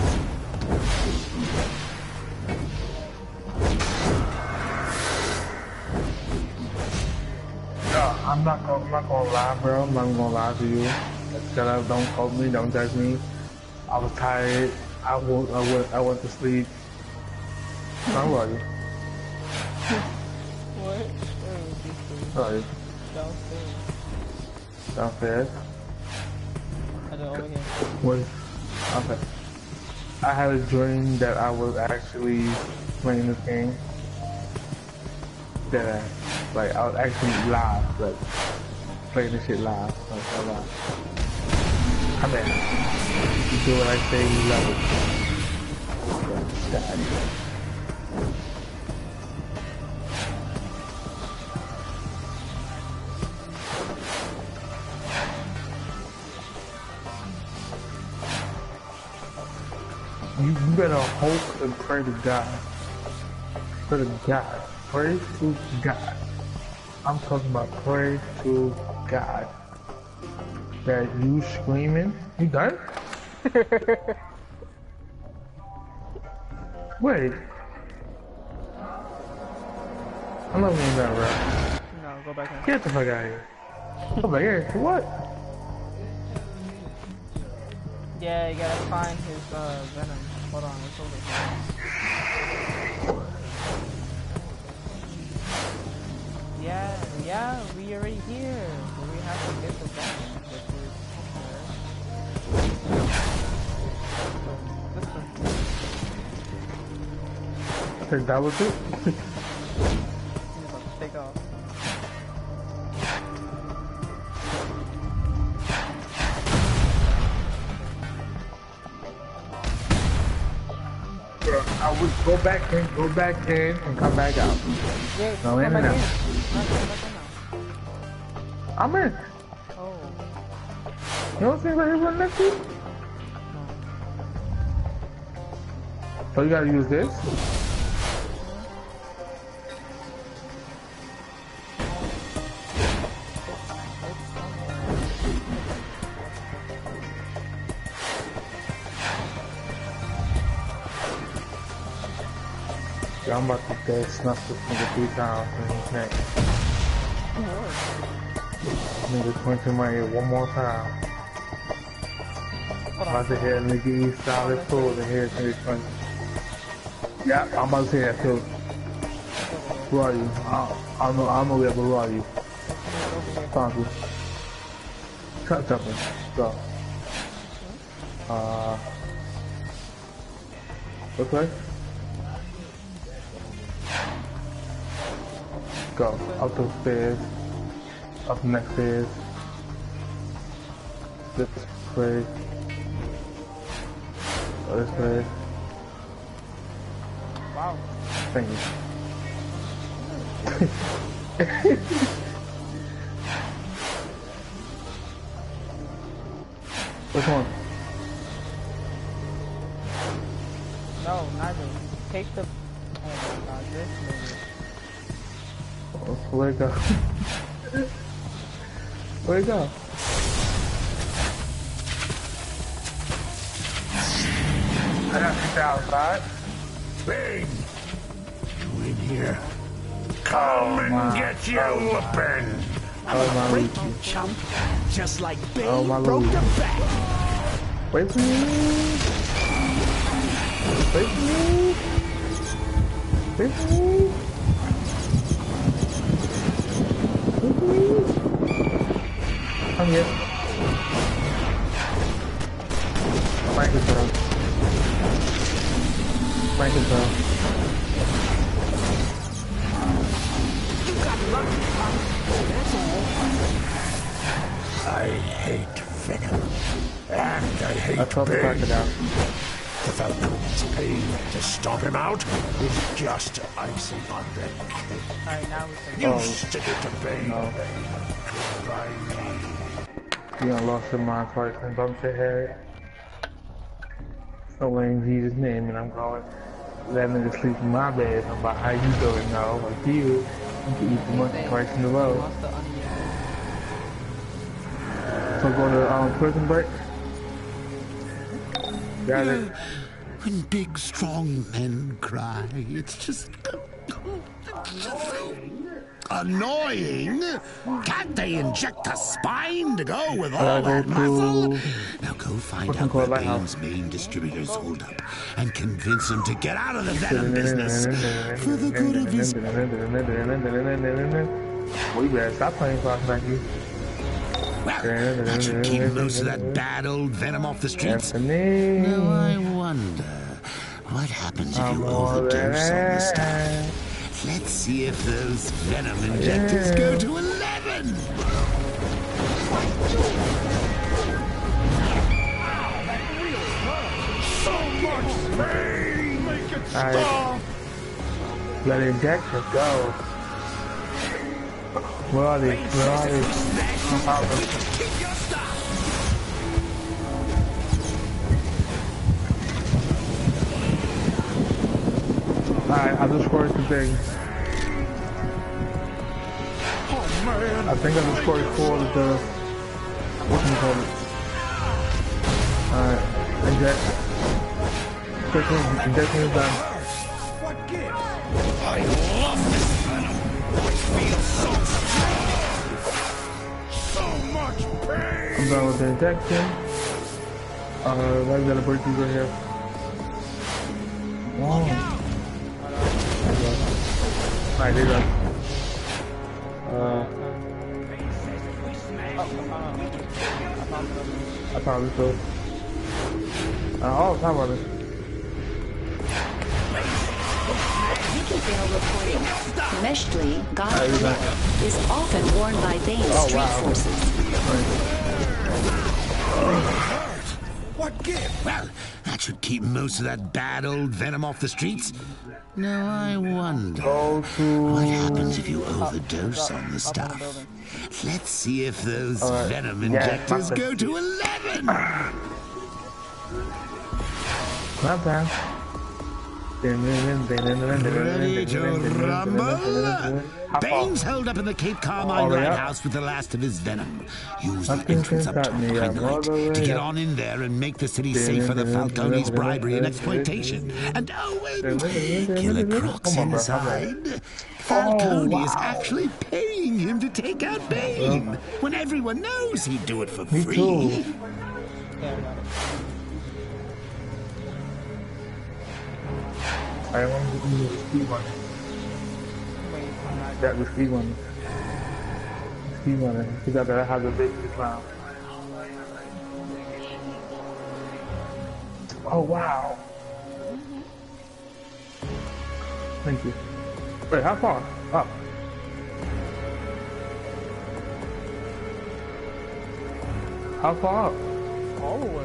Uh, I'm not gonna, I'm not gonna lie, bro. I'm not gonna lie to you. Shut up, don't quote me, don't judge me. I was tired. I went, I went, I went to sleep. How are you? What? Where was you? How are you? Downstairs. Downstairs? I don't over here. What? Okay. I had a dream that I was actually playing this game. That I, like, I was actually live, like, playing this shit live. Like, live. I'm in. You do what I say, you love it. God. You better hope and pray to God. Pray to God. Pray to God. I'm talking about pray to God. That you screaming. You done? Wait. I'm not even that right. No, go back in. Get the fuck out of here. Go back here. For what? Yeah, you gotta find his uh, venom. Hold on, it's over here. Yeah, yeah, we already here. But we have to get the venom, which is here. So, this one. I think that was it? He's about to take off. I would go back in, go back in, and come back out. Yeah, no, come in back and in. out. No, come back in now. I'm in. Oh. You don't think like everyone next to you? So you gotta use this? Yeah, I'm about to dead snuff this nigga three times in his neck. Nigga punch in my ear one more time. I'm about to hit a nigga eat solid full to hear this nigga punch. Yeah, I'm about to say that too. Who are you? I, I don't know, I don't know where, but who are you? Found you. Cut something. Go. Uh. Which way? Go. Up the stairs. Up the next stairs. This way. Go this way. Wow. Thank you. Which one? No, neither. Take the... Oh my god, this nigga. Where'd it go? Where'd it go? I got kicked outside. Bane! You in here? Come oh, and my. get your oh, whooping! I'm oh, gonna break you, chump. Just like Bane oh, broke Lord. the back. Wait for me! Wait for me! Wait for me! Come here. Mind control. Mind control. You got lucky, huh? That's all. I hate Venom. And I hate That's all the Bane. crocodile. The Falcon's pain to stop him out is just icing on the cake. Alright, now we can... You oh. stick it to Bane. No. By me. You done lost your mind twice and bumped your head. So in Jesus' name, and I'm going, that nigga sleep in my bed. I'm about how you doing now. Like you, you can eat the monkey twice in a row. So go to um, prison break. Got it. When big, strong men cry, it's just... annoying. Can't they inject a spine to go with all that muscle? Now go find out where Bane's main distributors hold up and convince them to get out of the Venom business for the good of his... We better stop playing Fox Nike. Well, that should keep most of that bad old Venom off the streets. Now I wonder, what happens if you overdose on this stuff? Let's see if those Venom injectors go to eleven! Alright. Let injections go. Where are they? Where are they? Alright, I just scored the thing. Oh man! I think I just scored four of the... What can you call it? Alright, inject. Quickly, injecting is done. What gives? I love this venom. I feel so strong. So much pain. I'm done with the injection. Uh, why you gotta break these right here? Wow. Alright, they're done. Uh, I probably so. Uh, oh, time on it. Meshley, God is often worn by Bane's oh, street wow. forces. What gift? Well, that should keep most of that bad old venom off the streets. Now I wonder, what happens if you overdose on the stuff? Let's see if those right. venom Yeah, injectors go to eleven. Not bad. Ready to rumble? Bane's holed up in the Cape Carmine Oh, yeah. Lighthouse with the last of his venom. Use the Nothing entrance can up stop top me, behind yeah. the light Well, to get yeah. on in there and make the city safe for the Falcone's bribery and exploitation. And oh, and Killer Croc's Come on, bro. inside. Falcone Oh, is wow. actually paying him to take out Bane when everyone knows he'd do it for Me free. too. I want to do the ski one. That was ski one. Ski one. He got that has a big clown. Oh wow. Thank you. Wait, how far? Up. How far up? All the way.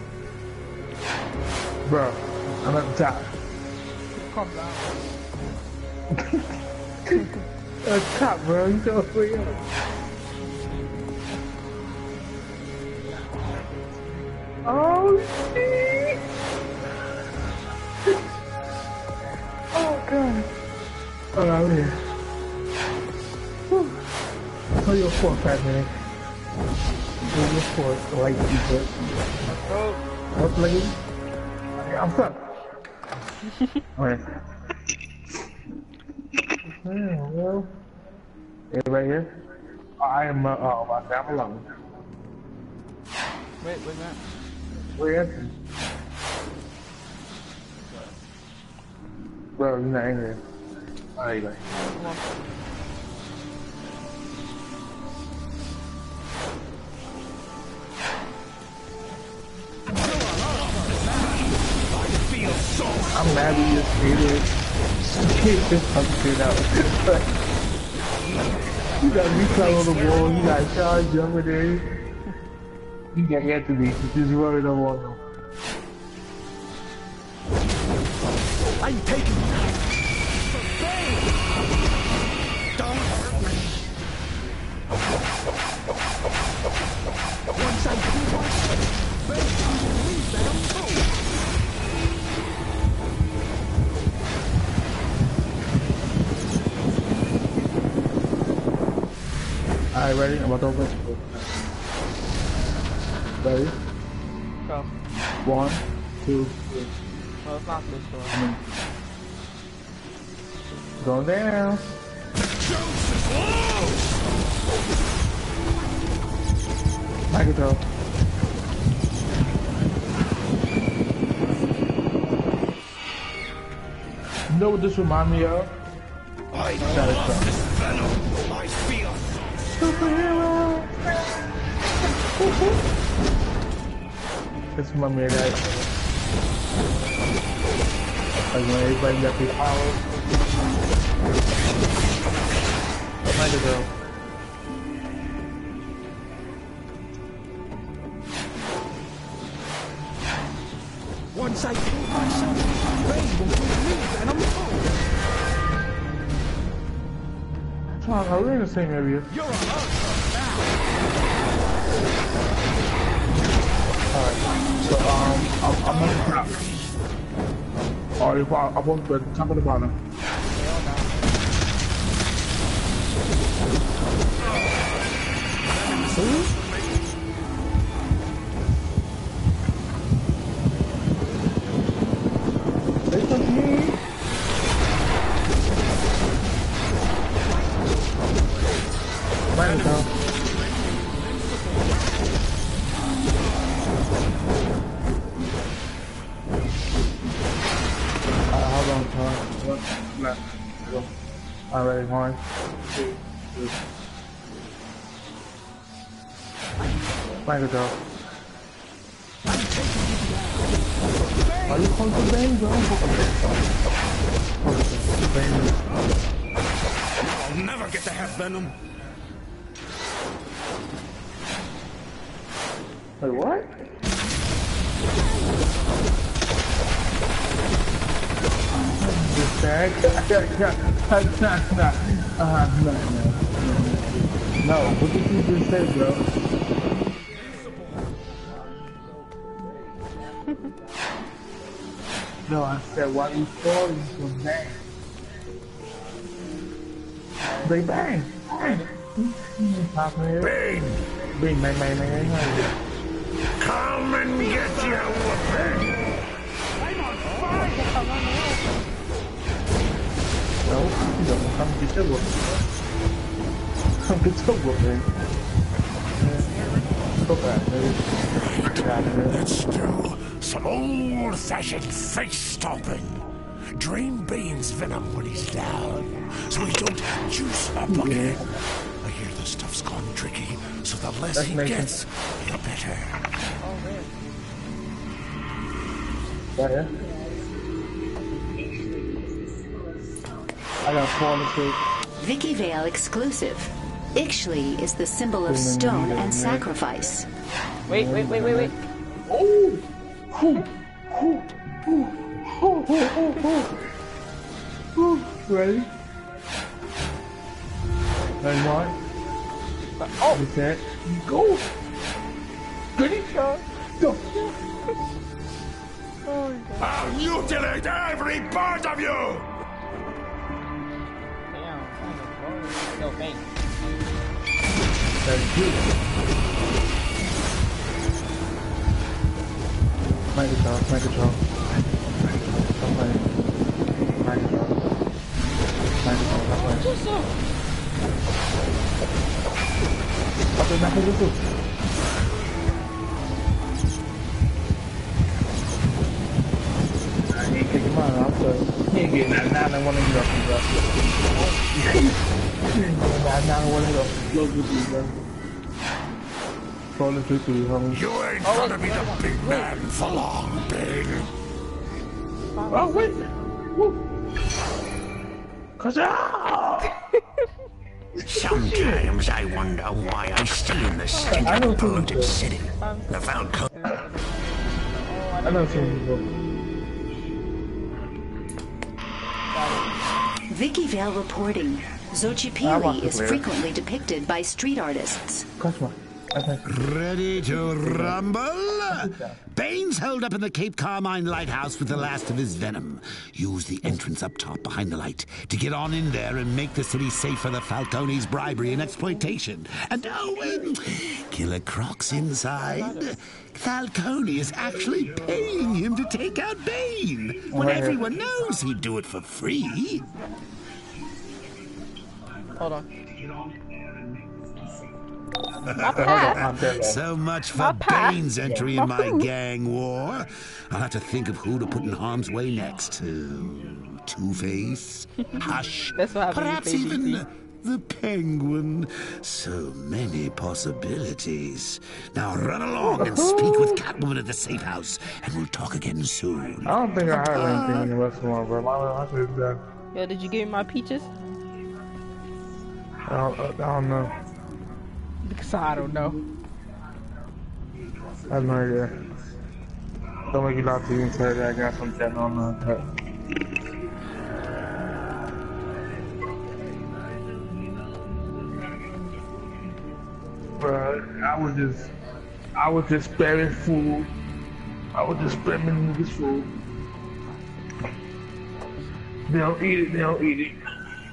Bro, I'm at the top. Calm down. At the top, bro. You so free up. Oh, shit. Oh, God. Oh, out here. Whew. Oh, you're four, fat man. Oh, you're four. Light people. Oh. What's lady? I'm stuck. Alright. Yeah, well. Yeah, right here. I am, uh, oh, I'm alone. Wait, where's that? Where is he? Bro, you're not in here. Alright, go. Come on. I'm mad we just made it. Can't just fucking shit out. You got me climb on the wall, you got Charles over there. You got Anthony, just running up on him. I'm taking you. Don't hurt me. Once I do one thing, Bane will leave that alone. Alright, ready? I'm about to open. Ready? Go. One, two, three. Well, it's not this door. Mm. Going down. I can tell. You know what this reminds me of? I That is love this venom. I feel superhero. This reminds me of that. Like when everybody got their powers. Might as well. once Since I killed myself, Bane will put me Venom too. Come on, we're in the same area. You're a monster now. Alright, so um, I'm, I'm on the top. Alright, I'm on the top of the bottom. See? Say something to me. Right now. Hold on, Tom. Left. Go. Alright, one, two, three. Find it out. Are you calling for Bane, bro? I'll never get to have Venom. Wait, what? This bag? Uh, no, no, no. No, what did you just say, bro? No, I said, why are you calling for Bang? Bang, bang! Bang! Bang! Bang, bang, bang, bang, bang. Come and get your weapon! I'm on fire! No, you don't. Come get your weapon. Come get your weapon. Go back, baby. Let's do some old-fashioned face-stomping. Drain Bane's venom when he's down, so he don't juice up again. I hear the stuff's gone tricky, so the less That's he gets, the better. Right here. I got four on the street. Vicky Vale exclusive. Ixchli is the symbol of stone and sacrifice. Wait, wait, wait, wait, wait. Oh! Oh! Oh! Oh! Oh! Oh! Oh! Oh! Ready? Ready, one? Oh! Reset. Go! Goody shot! Go! I'll mutilate every part of you! Damn, no fake. That's good. Mind control, mind control. Don't play. Mind control. Mind control, don't play. Apa yang aku tutup? Ini kayak gimana? Apa? Ini gini, anak-anak mau nengok juga. Anak-anak mau nengok juga. Falling through to home. You ain't oh, gonna be the big man for long, Bane. Oh, wait! Woo! Sometimes I wonder why I stay in the stinking polluted city. The Falcone. I don't see you. Vicky Vale reporting. Xochipilli is frequently depicted by street artists. Ready to rumble? Bane's holed up in the Cape Carmine lighthouse with the last of his venom. Use the entrance up top behind the light to get on in there and make the city safe for the Falcone's bribery and exploitation. And oh, um, Killer Croc's inside. Falcone is actually paying him to take out Bane, when everyone knows he'd do it for free. Hold on. So much for Bane's entry in my gang war. I'll have to think of who to put in harm's way next. Uh, Two-Face? Hush? Perhaps even the Penguin. So many possibilities. Now run along and speak with Catwoman at the safe house, and we'll talk again soon. I don't think I have anything in the restaurant, bro. My house is done. Yo, did you give me my peaches? I don't, I don't know. Because I don't know. I have no idea. Don't make you lie to you and say that I got some chat on the cut. Bruh, I was just, I was just spamming food. I was just spamming niggas food. They don't eat it, they don't eat it.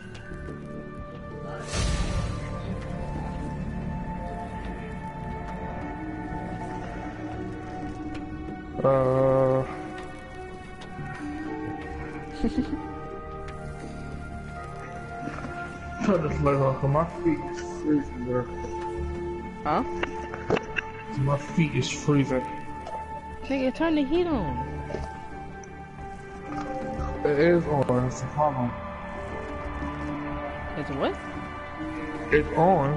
Uh... Turn this light off, my feet is freezing, bro. Huh? My feet is freezing. Nigga, turn the heat on. It is on, it's a problem. It's what? It's on.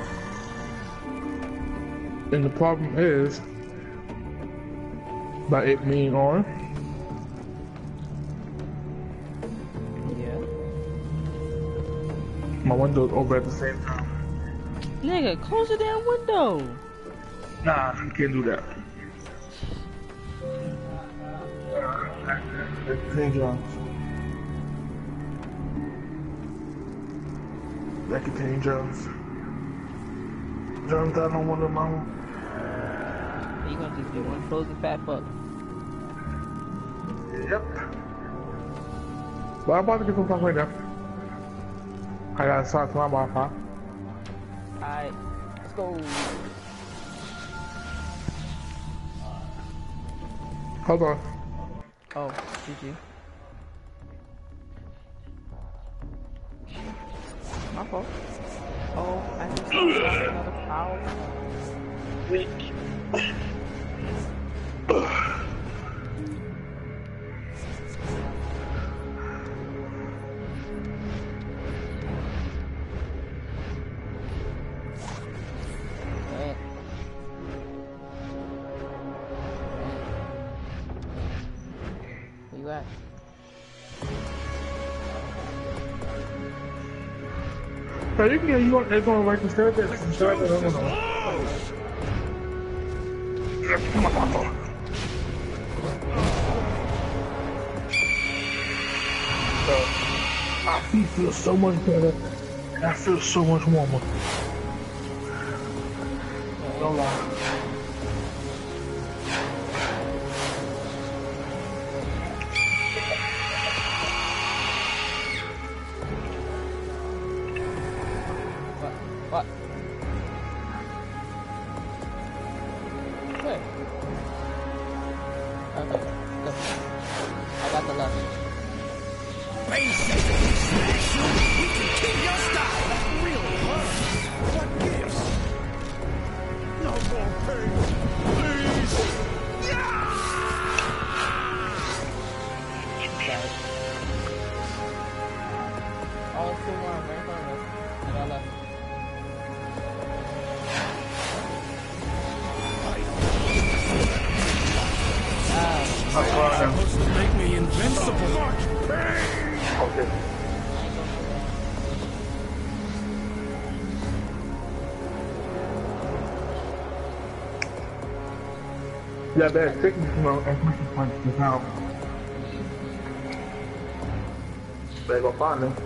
And the problem is, by it being on, yeah. My window's over at the same time. Nigga, close the damn window. Nah, you can't do that. King Jones. That contains Jones. Jones, I don't want to mama. You gonna just get one frozen fat fuck. Yep. Well, I'm about to get some stuff right now. I gotta start to my Wi-Fi. Alright, let's go. Hold on. Oh, G G. My fault. Oh, I just got another power. Weak. Where you at? So you can get you want they're going right to start that and start that other one. Come on, come on. So my feet feel so much better and I feel so much warmer. Don't lie. What? Okay. Okay, go. I got the left. Basically, smash you, we can kill your style. That's really hard. What gives? No more pain, please. Yeah! All two one, right in front of us. I got left. You're supposed to make me invincible. Okay. Yeah, that's taking me from as much as punch this out. Better go find them.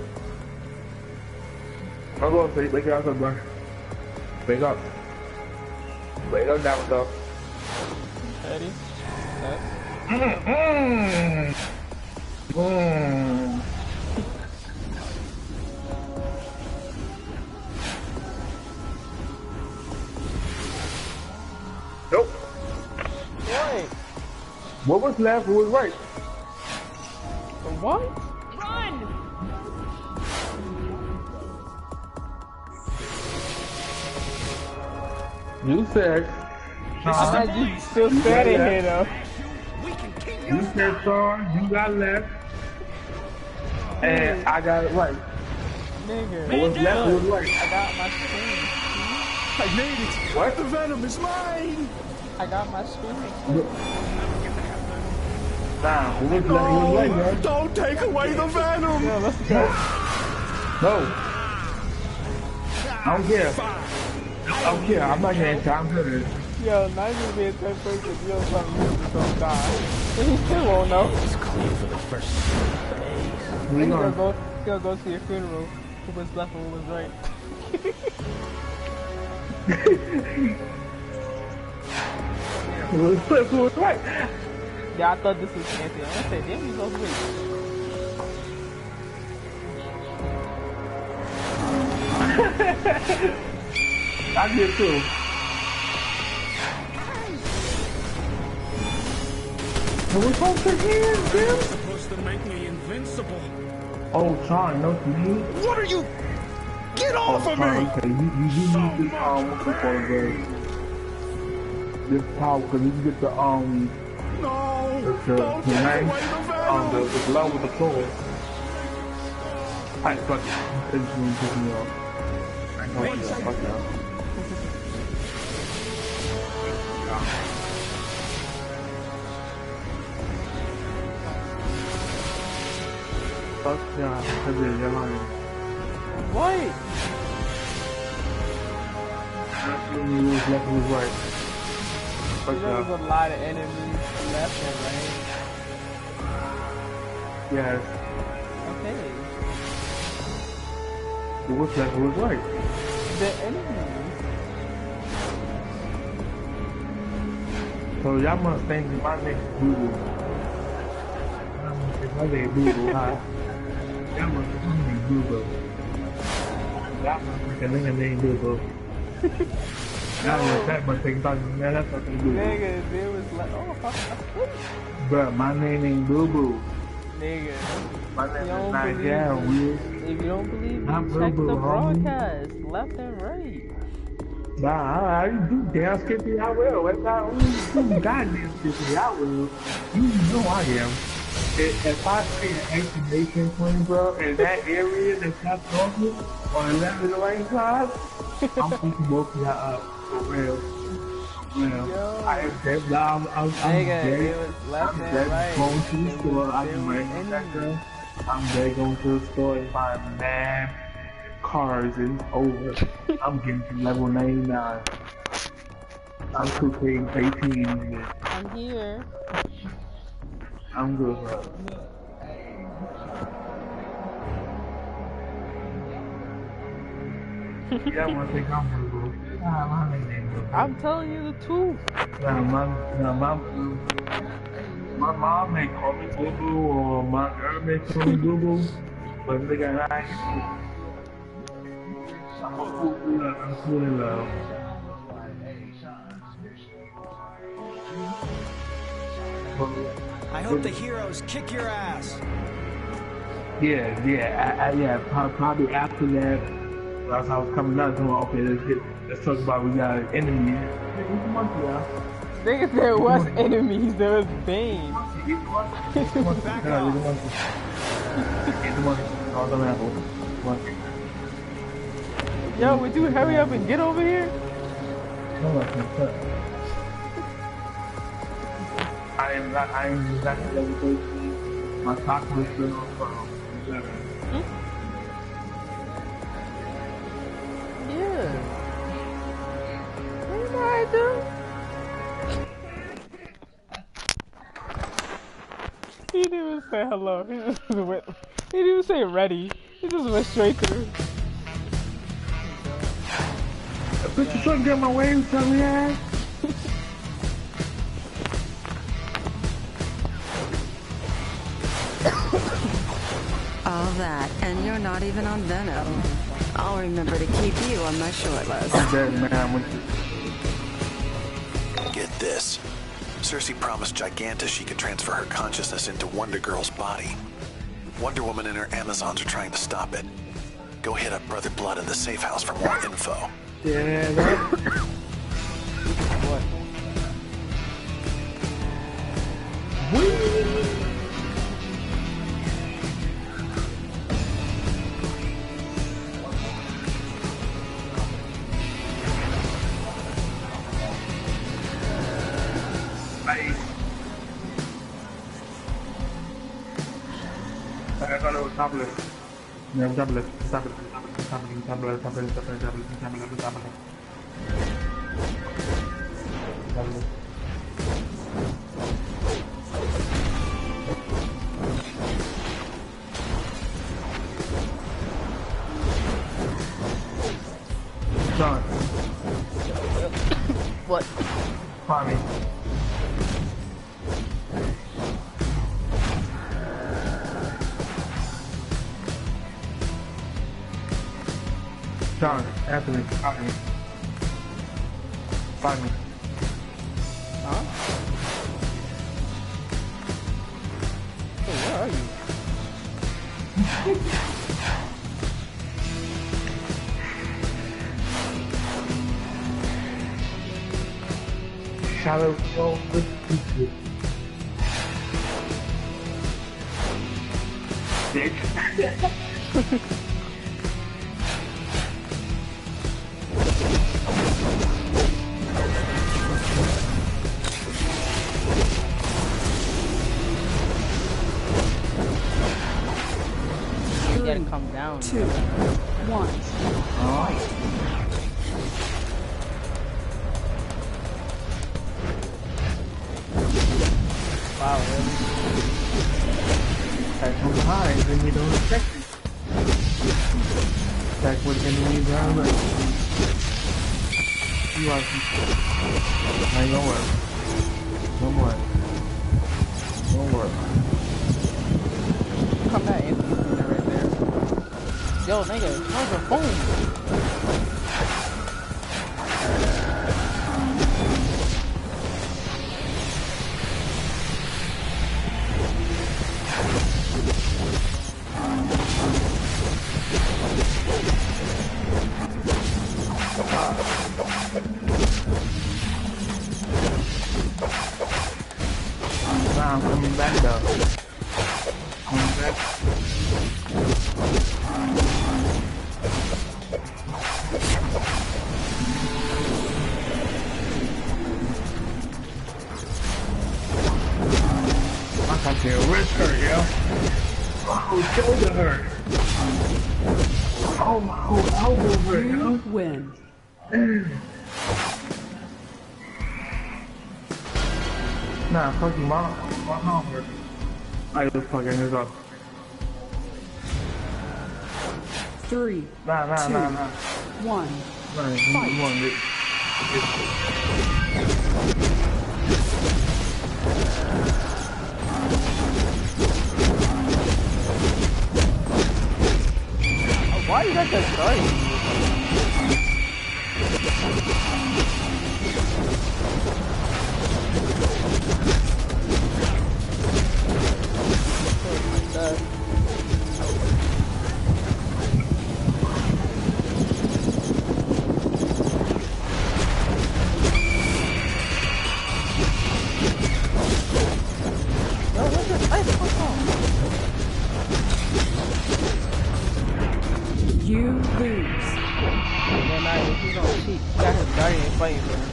I'm going to wake up, bro. Wake up. Wake up down, though. Ready? Set. Mmm. Mmm. Nope. Wait. What was left? What was right? What? Run! You said. I had you still standing here though. You said sorry, you got left, and I got it right. Nigga. What was left was right. I got my screen. I made it. What? The venom is mine. I got my screen. Nah, what was left was right, man. Don't take away the venom. Yo, let's go. No. I don't care. I don't care. I'm not getting time for this. Yo, not even be a third person. You know something, you just don't die. And he still won't know. It's clear for the first days. He's gonna go, he's gonna go to your funeral. Who was left and who was right. Who was left, who was right? Yeah, I thought this was Anthony. I said, damn, he's so sweet. I did too. We're supposed to hear him? Supposed to make me invincible. Oh, Sean, no, you need. What are you? Get off oh, of Sean, me! Okay, you, you, you so need this, um, what's it called, the, this power, because you can get the, um, no, the, the, don't the take name, away the venom. um, the, the blow with the sword. Alright, fuck it. It's going to piss me off. I know you, fuck that. Fuck yeah, I did it, What? He was left and was right. Fuck There was yeah. a lot of enemies left and right. Yes. Okay. It was left and was right. The enemies. So y'all must think my name's Google. My name's Google, huh? Y'all must think my name's Google. Y'all must think a nigga named Google. Y'all must that much think about me, man. That's what they do. Nigga, there was like, oh, fuck, fuck. Bruh, my name ain't Boo Boo. Nigga. My name You is Nigel, weird. If you don't believe me, Not check Boo the Boo, homie. broadcast, left and right. Nah, I do damn skippy, I will. If I only do goddamn skippy, I will. You know I am. If, if I see an exclamation point, bro, in that area that's not talking on the left of the right side, I'm picking both of y'all up. For real. Well, I am dead now. I'm, I'm, I'm Nigga, dead. it was left I'm and dead right. going to the It store. was- I there can was right that enemies. girl. I'm dead going to the store and buying mad cars and it's over. I'm getting to level ninety-nine. I'm two K eighteen, nigga. I'm here. I'm good, bro. Yeah, I want to think I'm good, bro. Nah, my name ain't good, bro. I'm telling you the truth. Nah, my, nah, my, my mom may call me Boo Boo or my girl may call me Boo Boo, but nigga, I ain't. I'm a fool in love. I'm a fool in love. I hope the heroes kick your ass. Yeah, yeah, I, I, yeah. Probably, probably after that, as I was coming out, doing okay, let's get, let's talk about we got an enemy. Hey, who's the monkey, y'all? Nigga, there was enemies, there was Bane. Back Yeah, off. the monkey. Get the monkey. Oh, don't have one. Monkey. Yo, would you hurry up and get over here? No, I can't touch. I am not, I am exactly level thirteen. My stock was still on from eleven. Yeah. What did I do? He didn't even say hello. He just went, he didn't even say ready. He just went straight through. Put your truck down my way, tell me that. All that, and you're not even on Venom. I'll remember to keep you on my short list. I'm dead, man. Get this. Cersei promised Giganta she could transfer her consciousness into Wonder Girl's body. Wonder Woman and her Amazons are trying to stop it. Go hit up Brother Blood in the safe house for more info. Yeah, that. What? Bye. I thought it was topless. No, topless. Topless. Topless. Topless. Topless. Topless. Topless. Topless. Topless. Topless. Probably. John. What? Find me. John, Anthony, find me. Find me. Huh? Hey, where are you? Shadow Flow with people. Dick. You gotta come down. Two. One. Oh. Wow, really? Attack from behind, then you don't expect it. Attack with enemy ground. You are. I know where. Don't worry. Don't worry. Come back, Anthony. Right there. Yo, nigga, where's your phone? Nah, I'm coming back though. Coming back. I got your wrist hurt, yo. My whole shoulder hurt. Oh, my whole elbow hurt, yo. You win. Nah, fuck you, my, my arm hurt. I was fucking this up. Three. Nah, nah, two, nah, nah. One. Nah, you, you want it. Why you got that started? You lose. Yeah, nah, he's on cheat. He got his guardian fighting for him.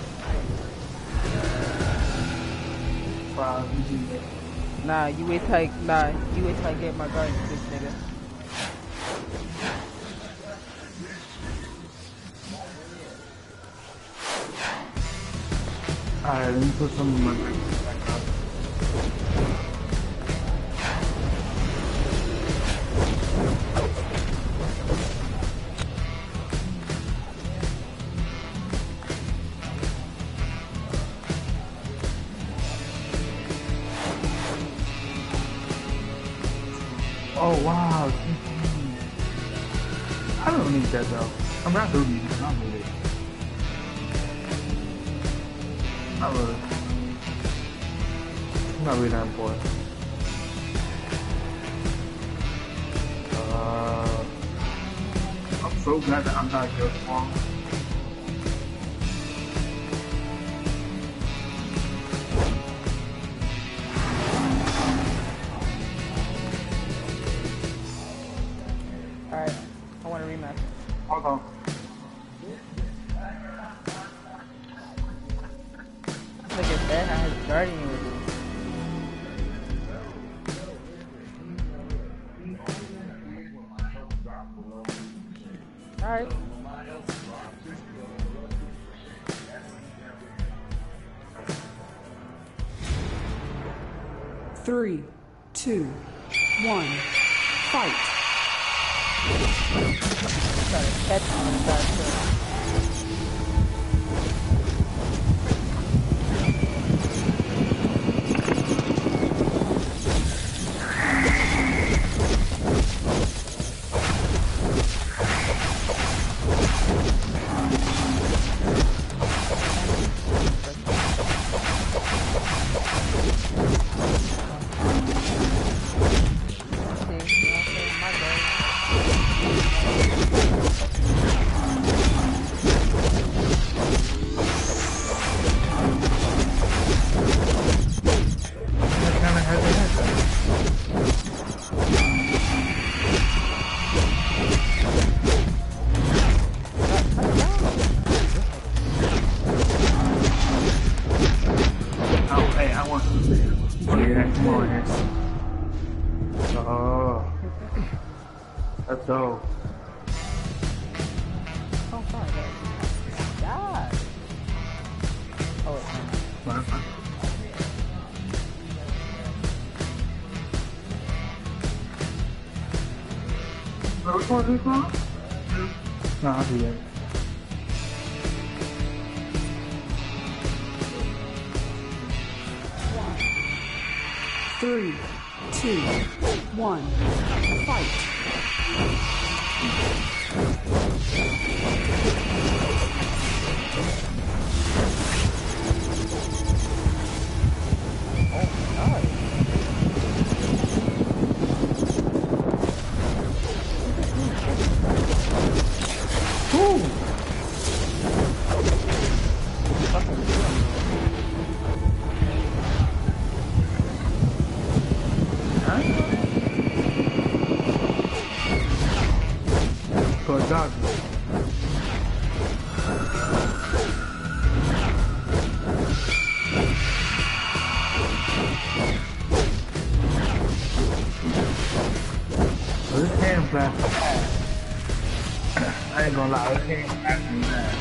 Wow, nah, you wait till I, nah, you wait till I get my guardian, this nigga. Alright, let me put some of my drinks back up. Oh wow, I don't need that though. I'm not doing it. I don't need it. I really. I'm not really that important. Uh, I'm so glad that I'm not just wrong. Alright, I want a rematch. Hold on. Look at that, I had guardian with me. Alright. Three, two, one, fight. Try to catch him on that too. So, oh, sorry, God. Oh, it's fine. Which one is this one? No, I'll do that. Three, two, one, fight. I ain't gonna lie, it can't happen that.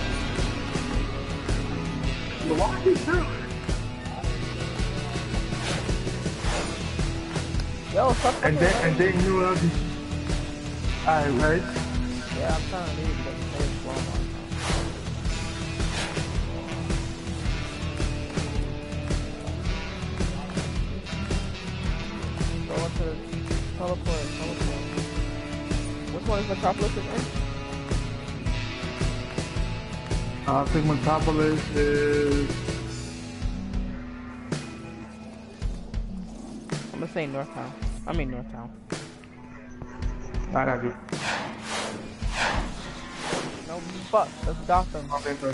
But why are you doing it? Yo, stop. And then, and then you will be. Alright, right? Yeah, I'm trying to leave, but it's Walmart. Go into the teleport, teleport. Which one is Metropolis again? I think Metropolis is... I'm gonna say Northtown. I mean Northtown. I got you. No, fuck. That's Gotham. Okay, good.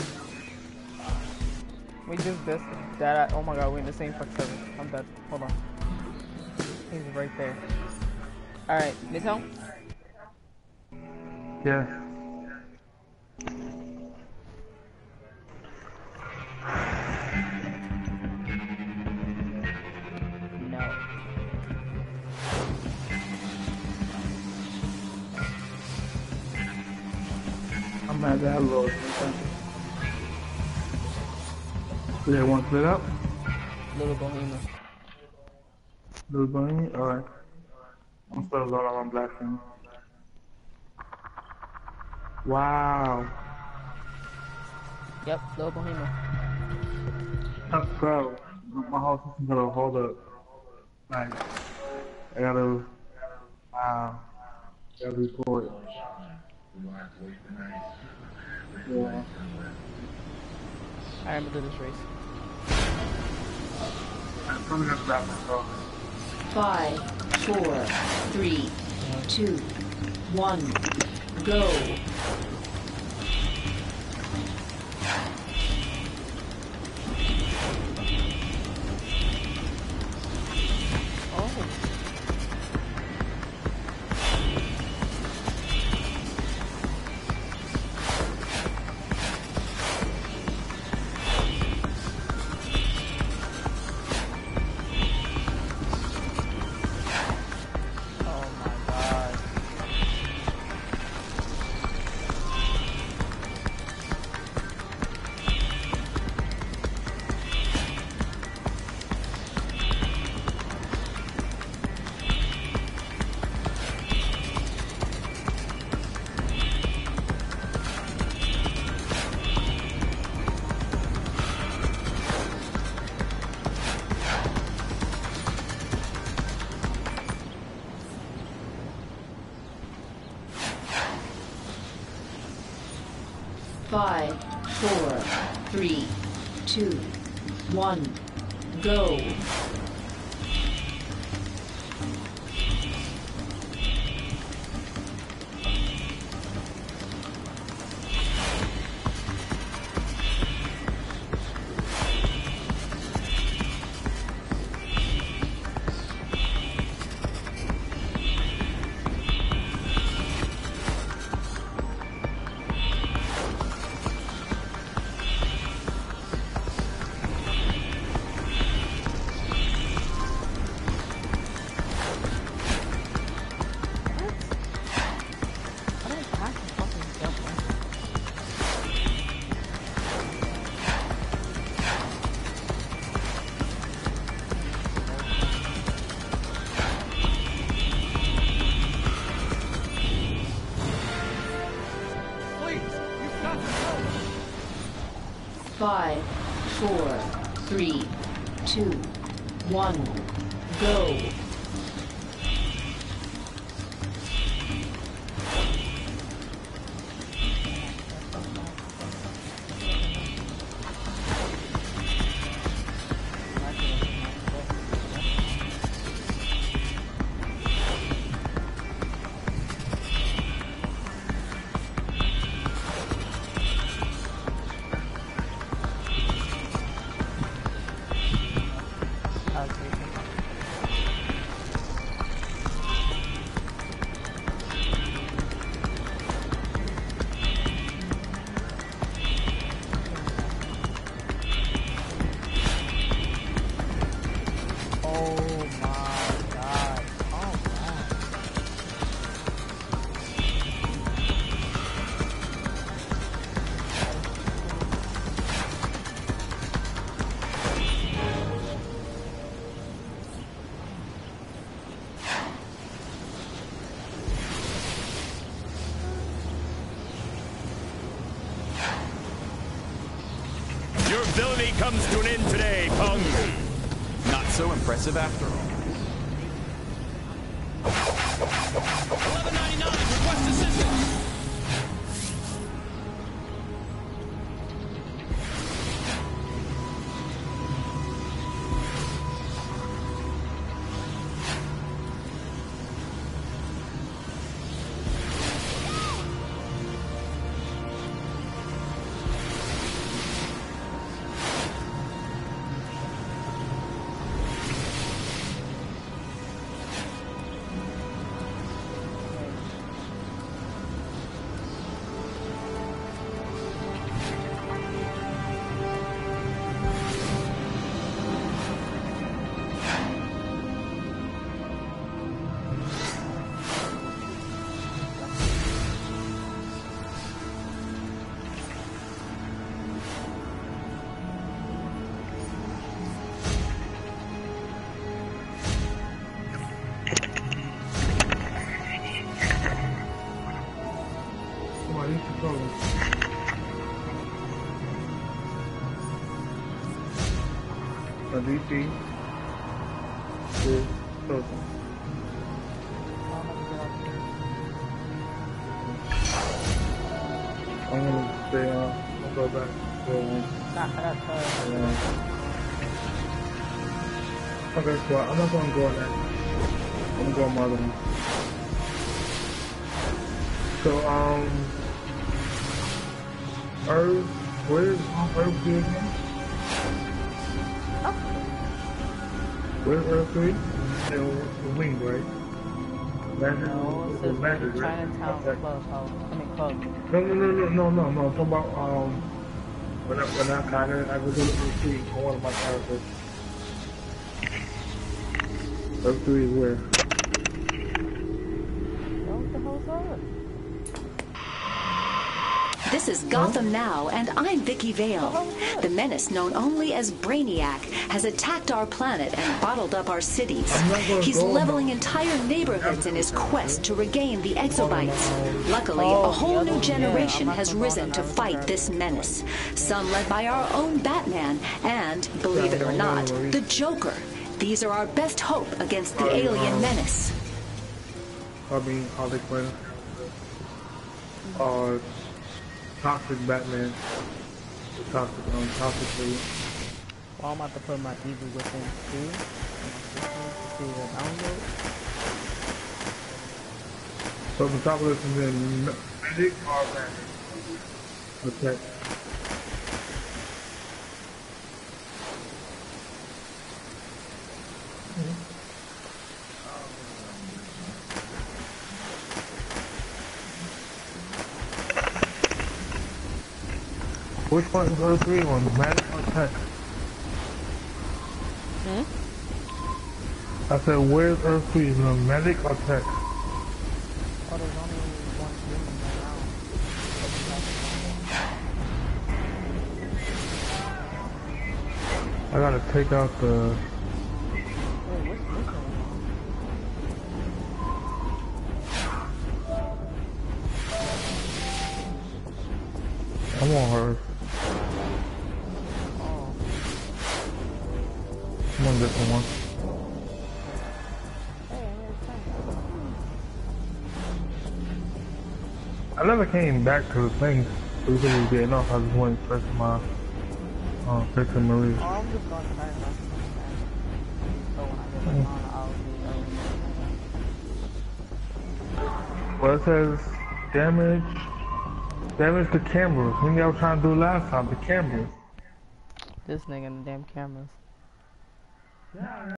We just this that. Oh my god, we're in the same fuck server. I'm dead. Hold on. He's right there. All right, Midtown. Yeah. No. I'm at that road. Do they want to split up? Little Bohemia. Little Bohemia? Alright. I'm still going on my black screen. Wow. Yep, Little Bohemia. Oh, bro, my whole system's gonna hold up. Like, I gotta, wow, I gotta record. Yeah. I remember this race. I'm probably gonna grab myself. Five, four, three, two, one, go. Five, four, three, two, one, go. Five, four, three, two, one, go. Villainy comes to an end today, Pung. Not so impressive after all. eleven ninety-nine, request assistance. D C is closing. I'm gonna stay on. I'll go back to uh, okay, so I'm not gonna go on that. I'm going my other one. So, um, Earth, where's Earth three again? Where's Earth three? The wing, right? Magic, no, it's magic, right? Chinatown Okay. Clubhouse. I mean, Club. No, no, no, no, no, no, no. I'm talking about, um, when I, when I kind of, I was able to see on one of my characters. Earth three is where? What the hell's that? This is Gotham Now, and I'm Vicky Vale. The menace known only as Brainiac has attacked our planet and bottled up our cities. He's leveling entire neighborhoods in his quest to regain the exobytes. Luckily, a whole new generation has risen to fight this menace. Some led by our own Batman and, believe it or not, the Joker. These are our best hope against the alien menace. I mean, Harley Quinn. Uh, toxic Batman. The toxic, um, toxic lady. Well, I'm about to put my Evil Within two to see the download. So the top of this is in Magic or Batman? Okay. Which one is the three one? Magic or Tech? Hmm? I said, where's Earth three? Is it Magic or Tech? Oh, there's only one human right now. I gotta take out the... I'm on her. I'm on different one. I never came back to the thing because it was getting off. I just went first to my uh, fixing Marie. Oh, I'm just going to night now. So when I get back on, I'll be Well, it says damage, damage the cameras. When y'all trying to do last time, the cameras. This nigga in the damn cameras.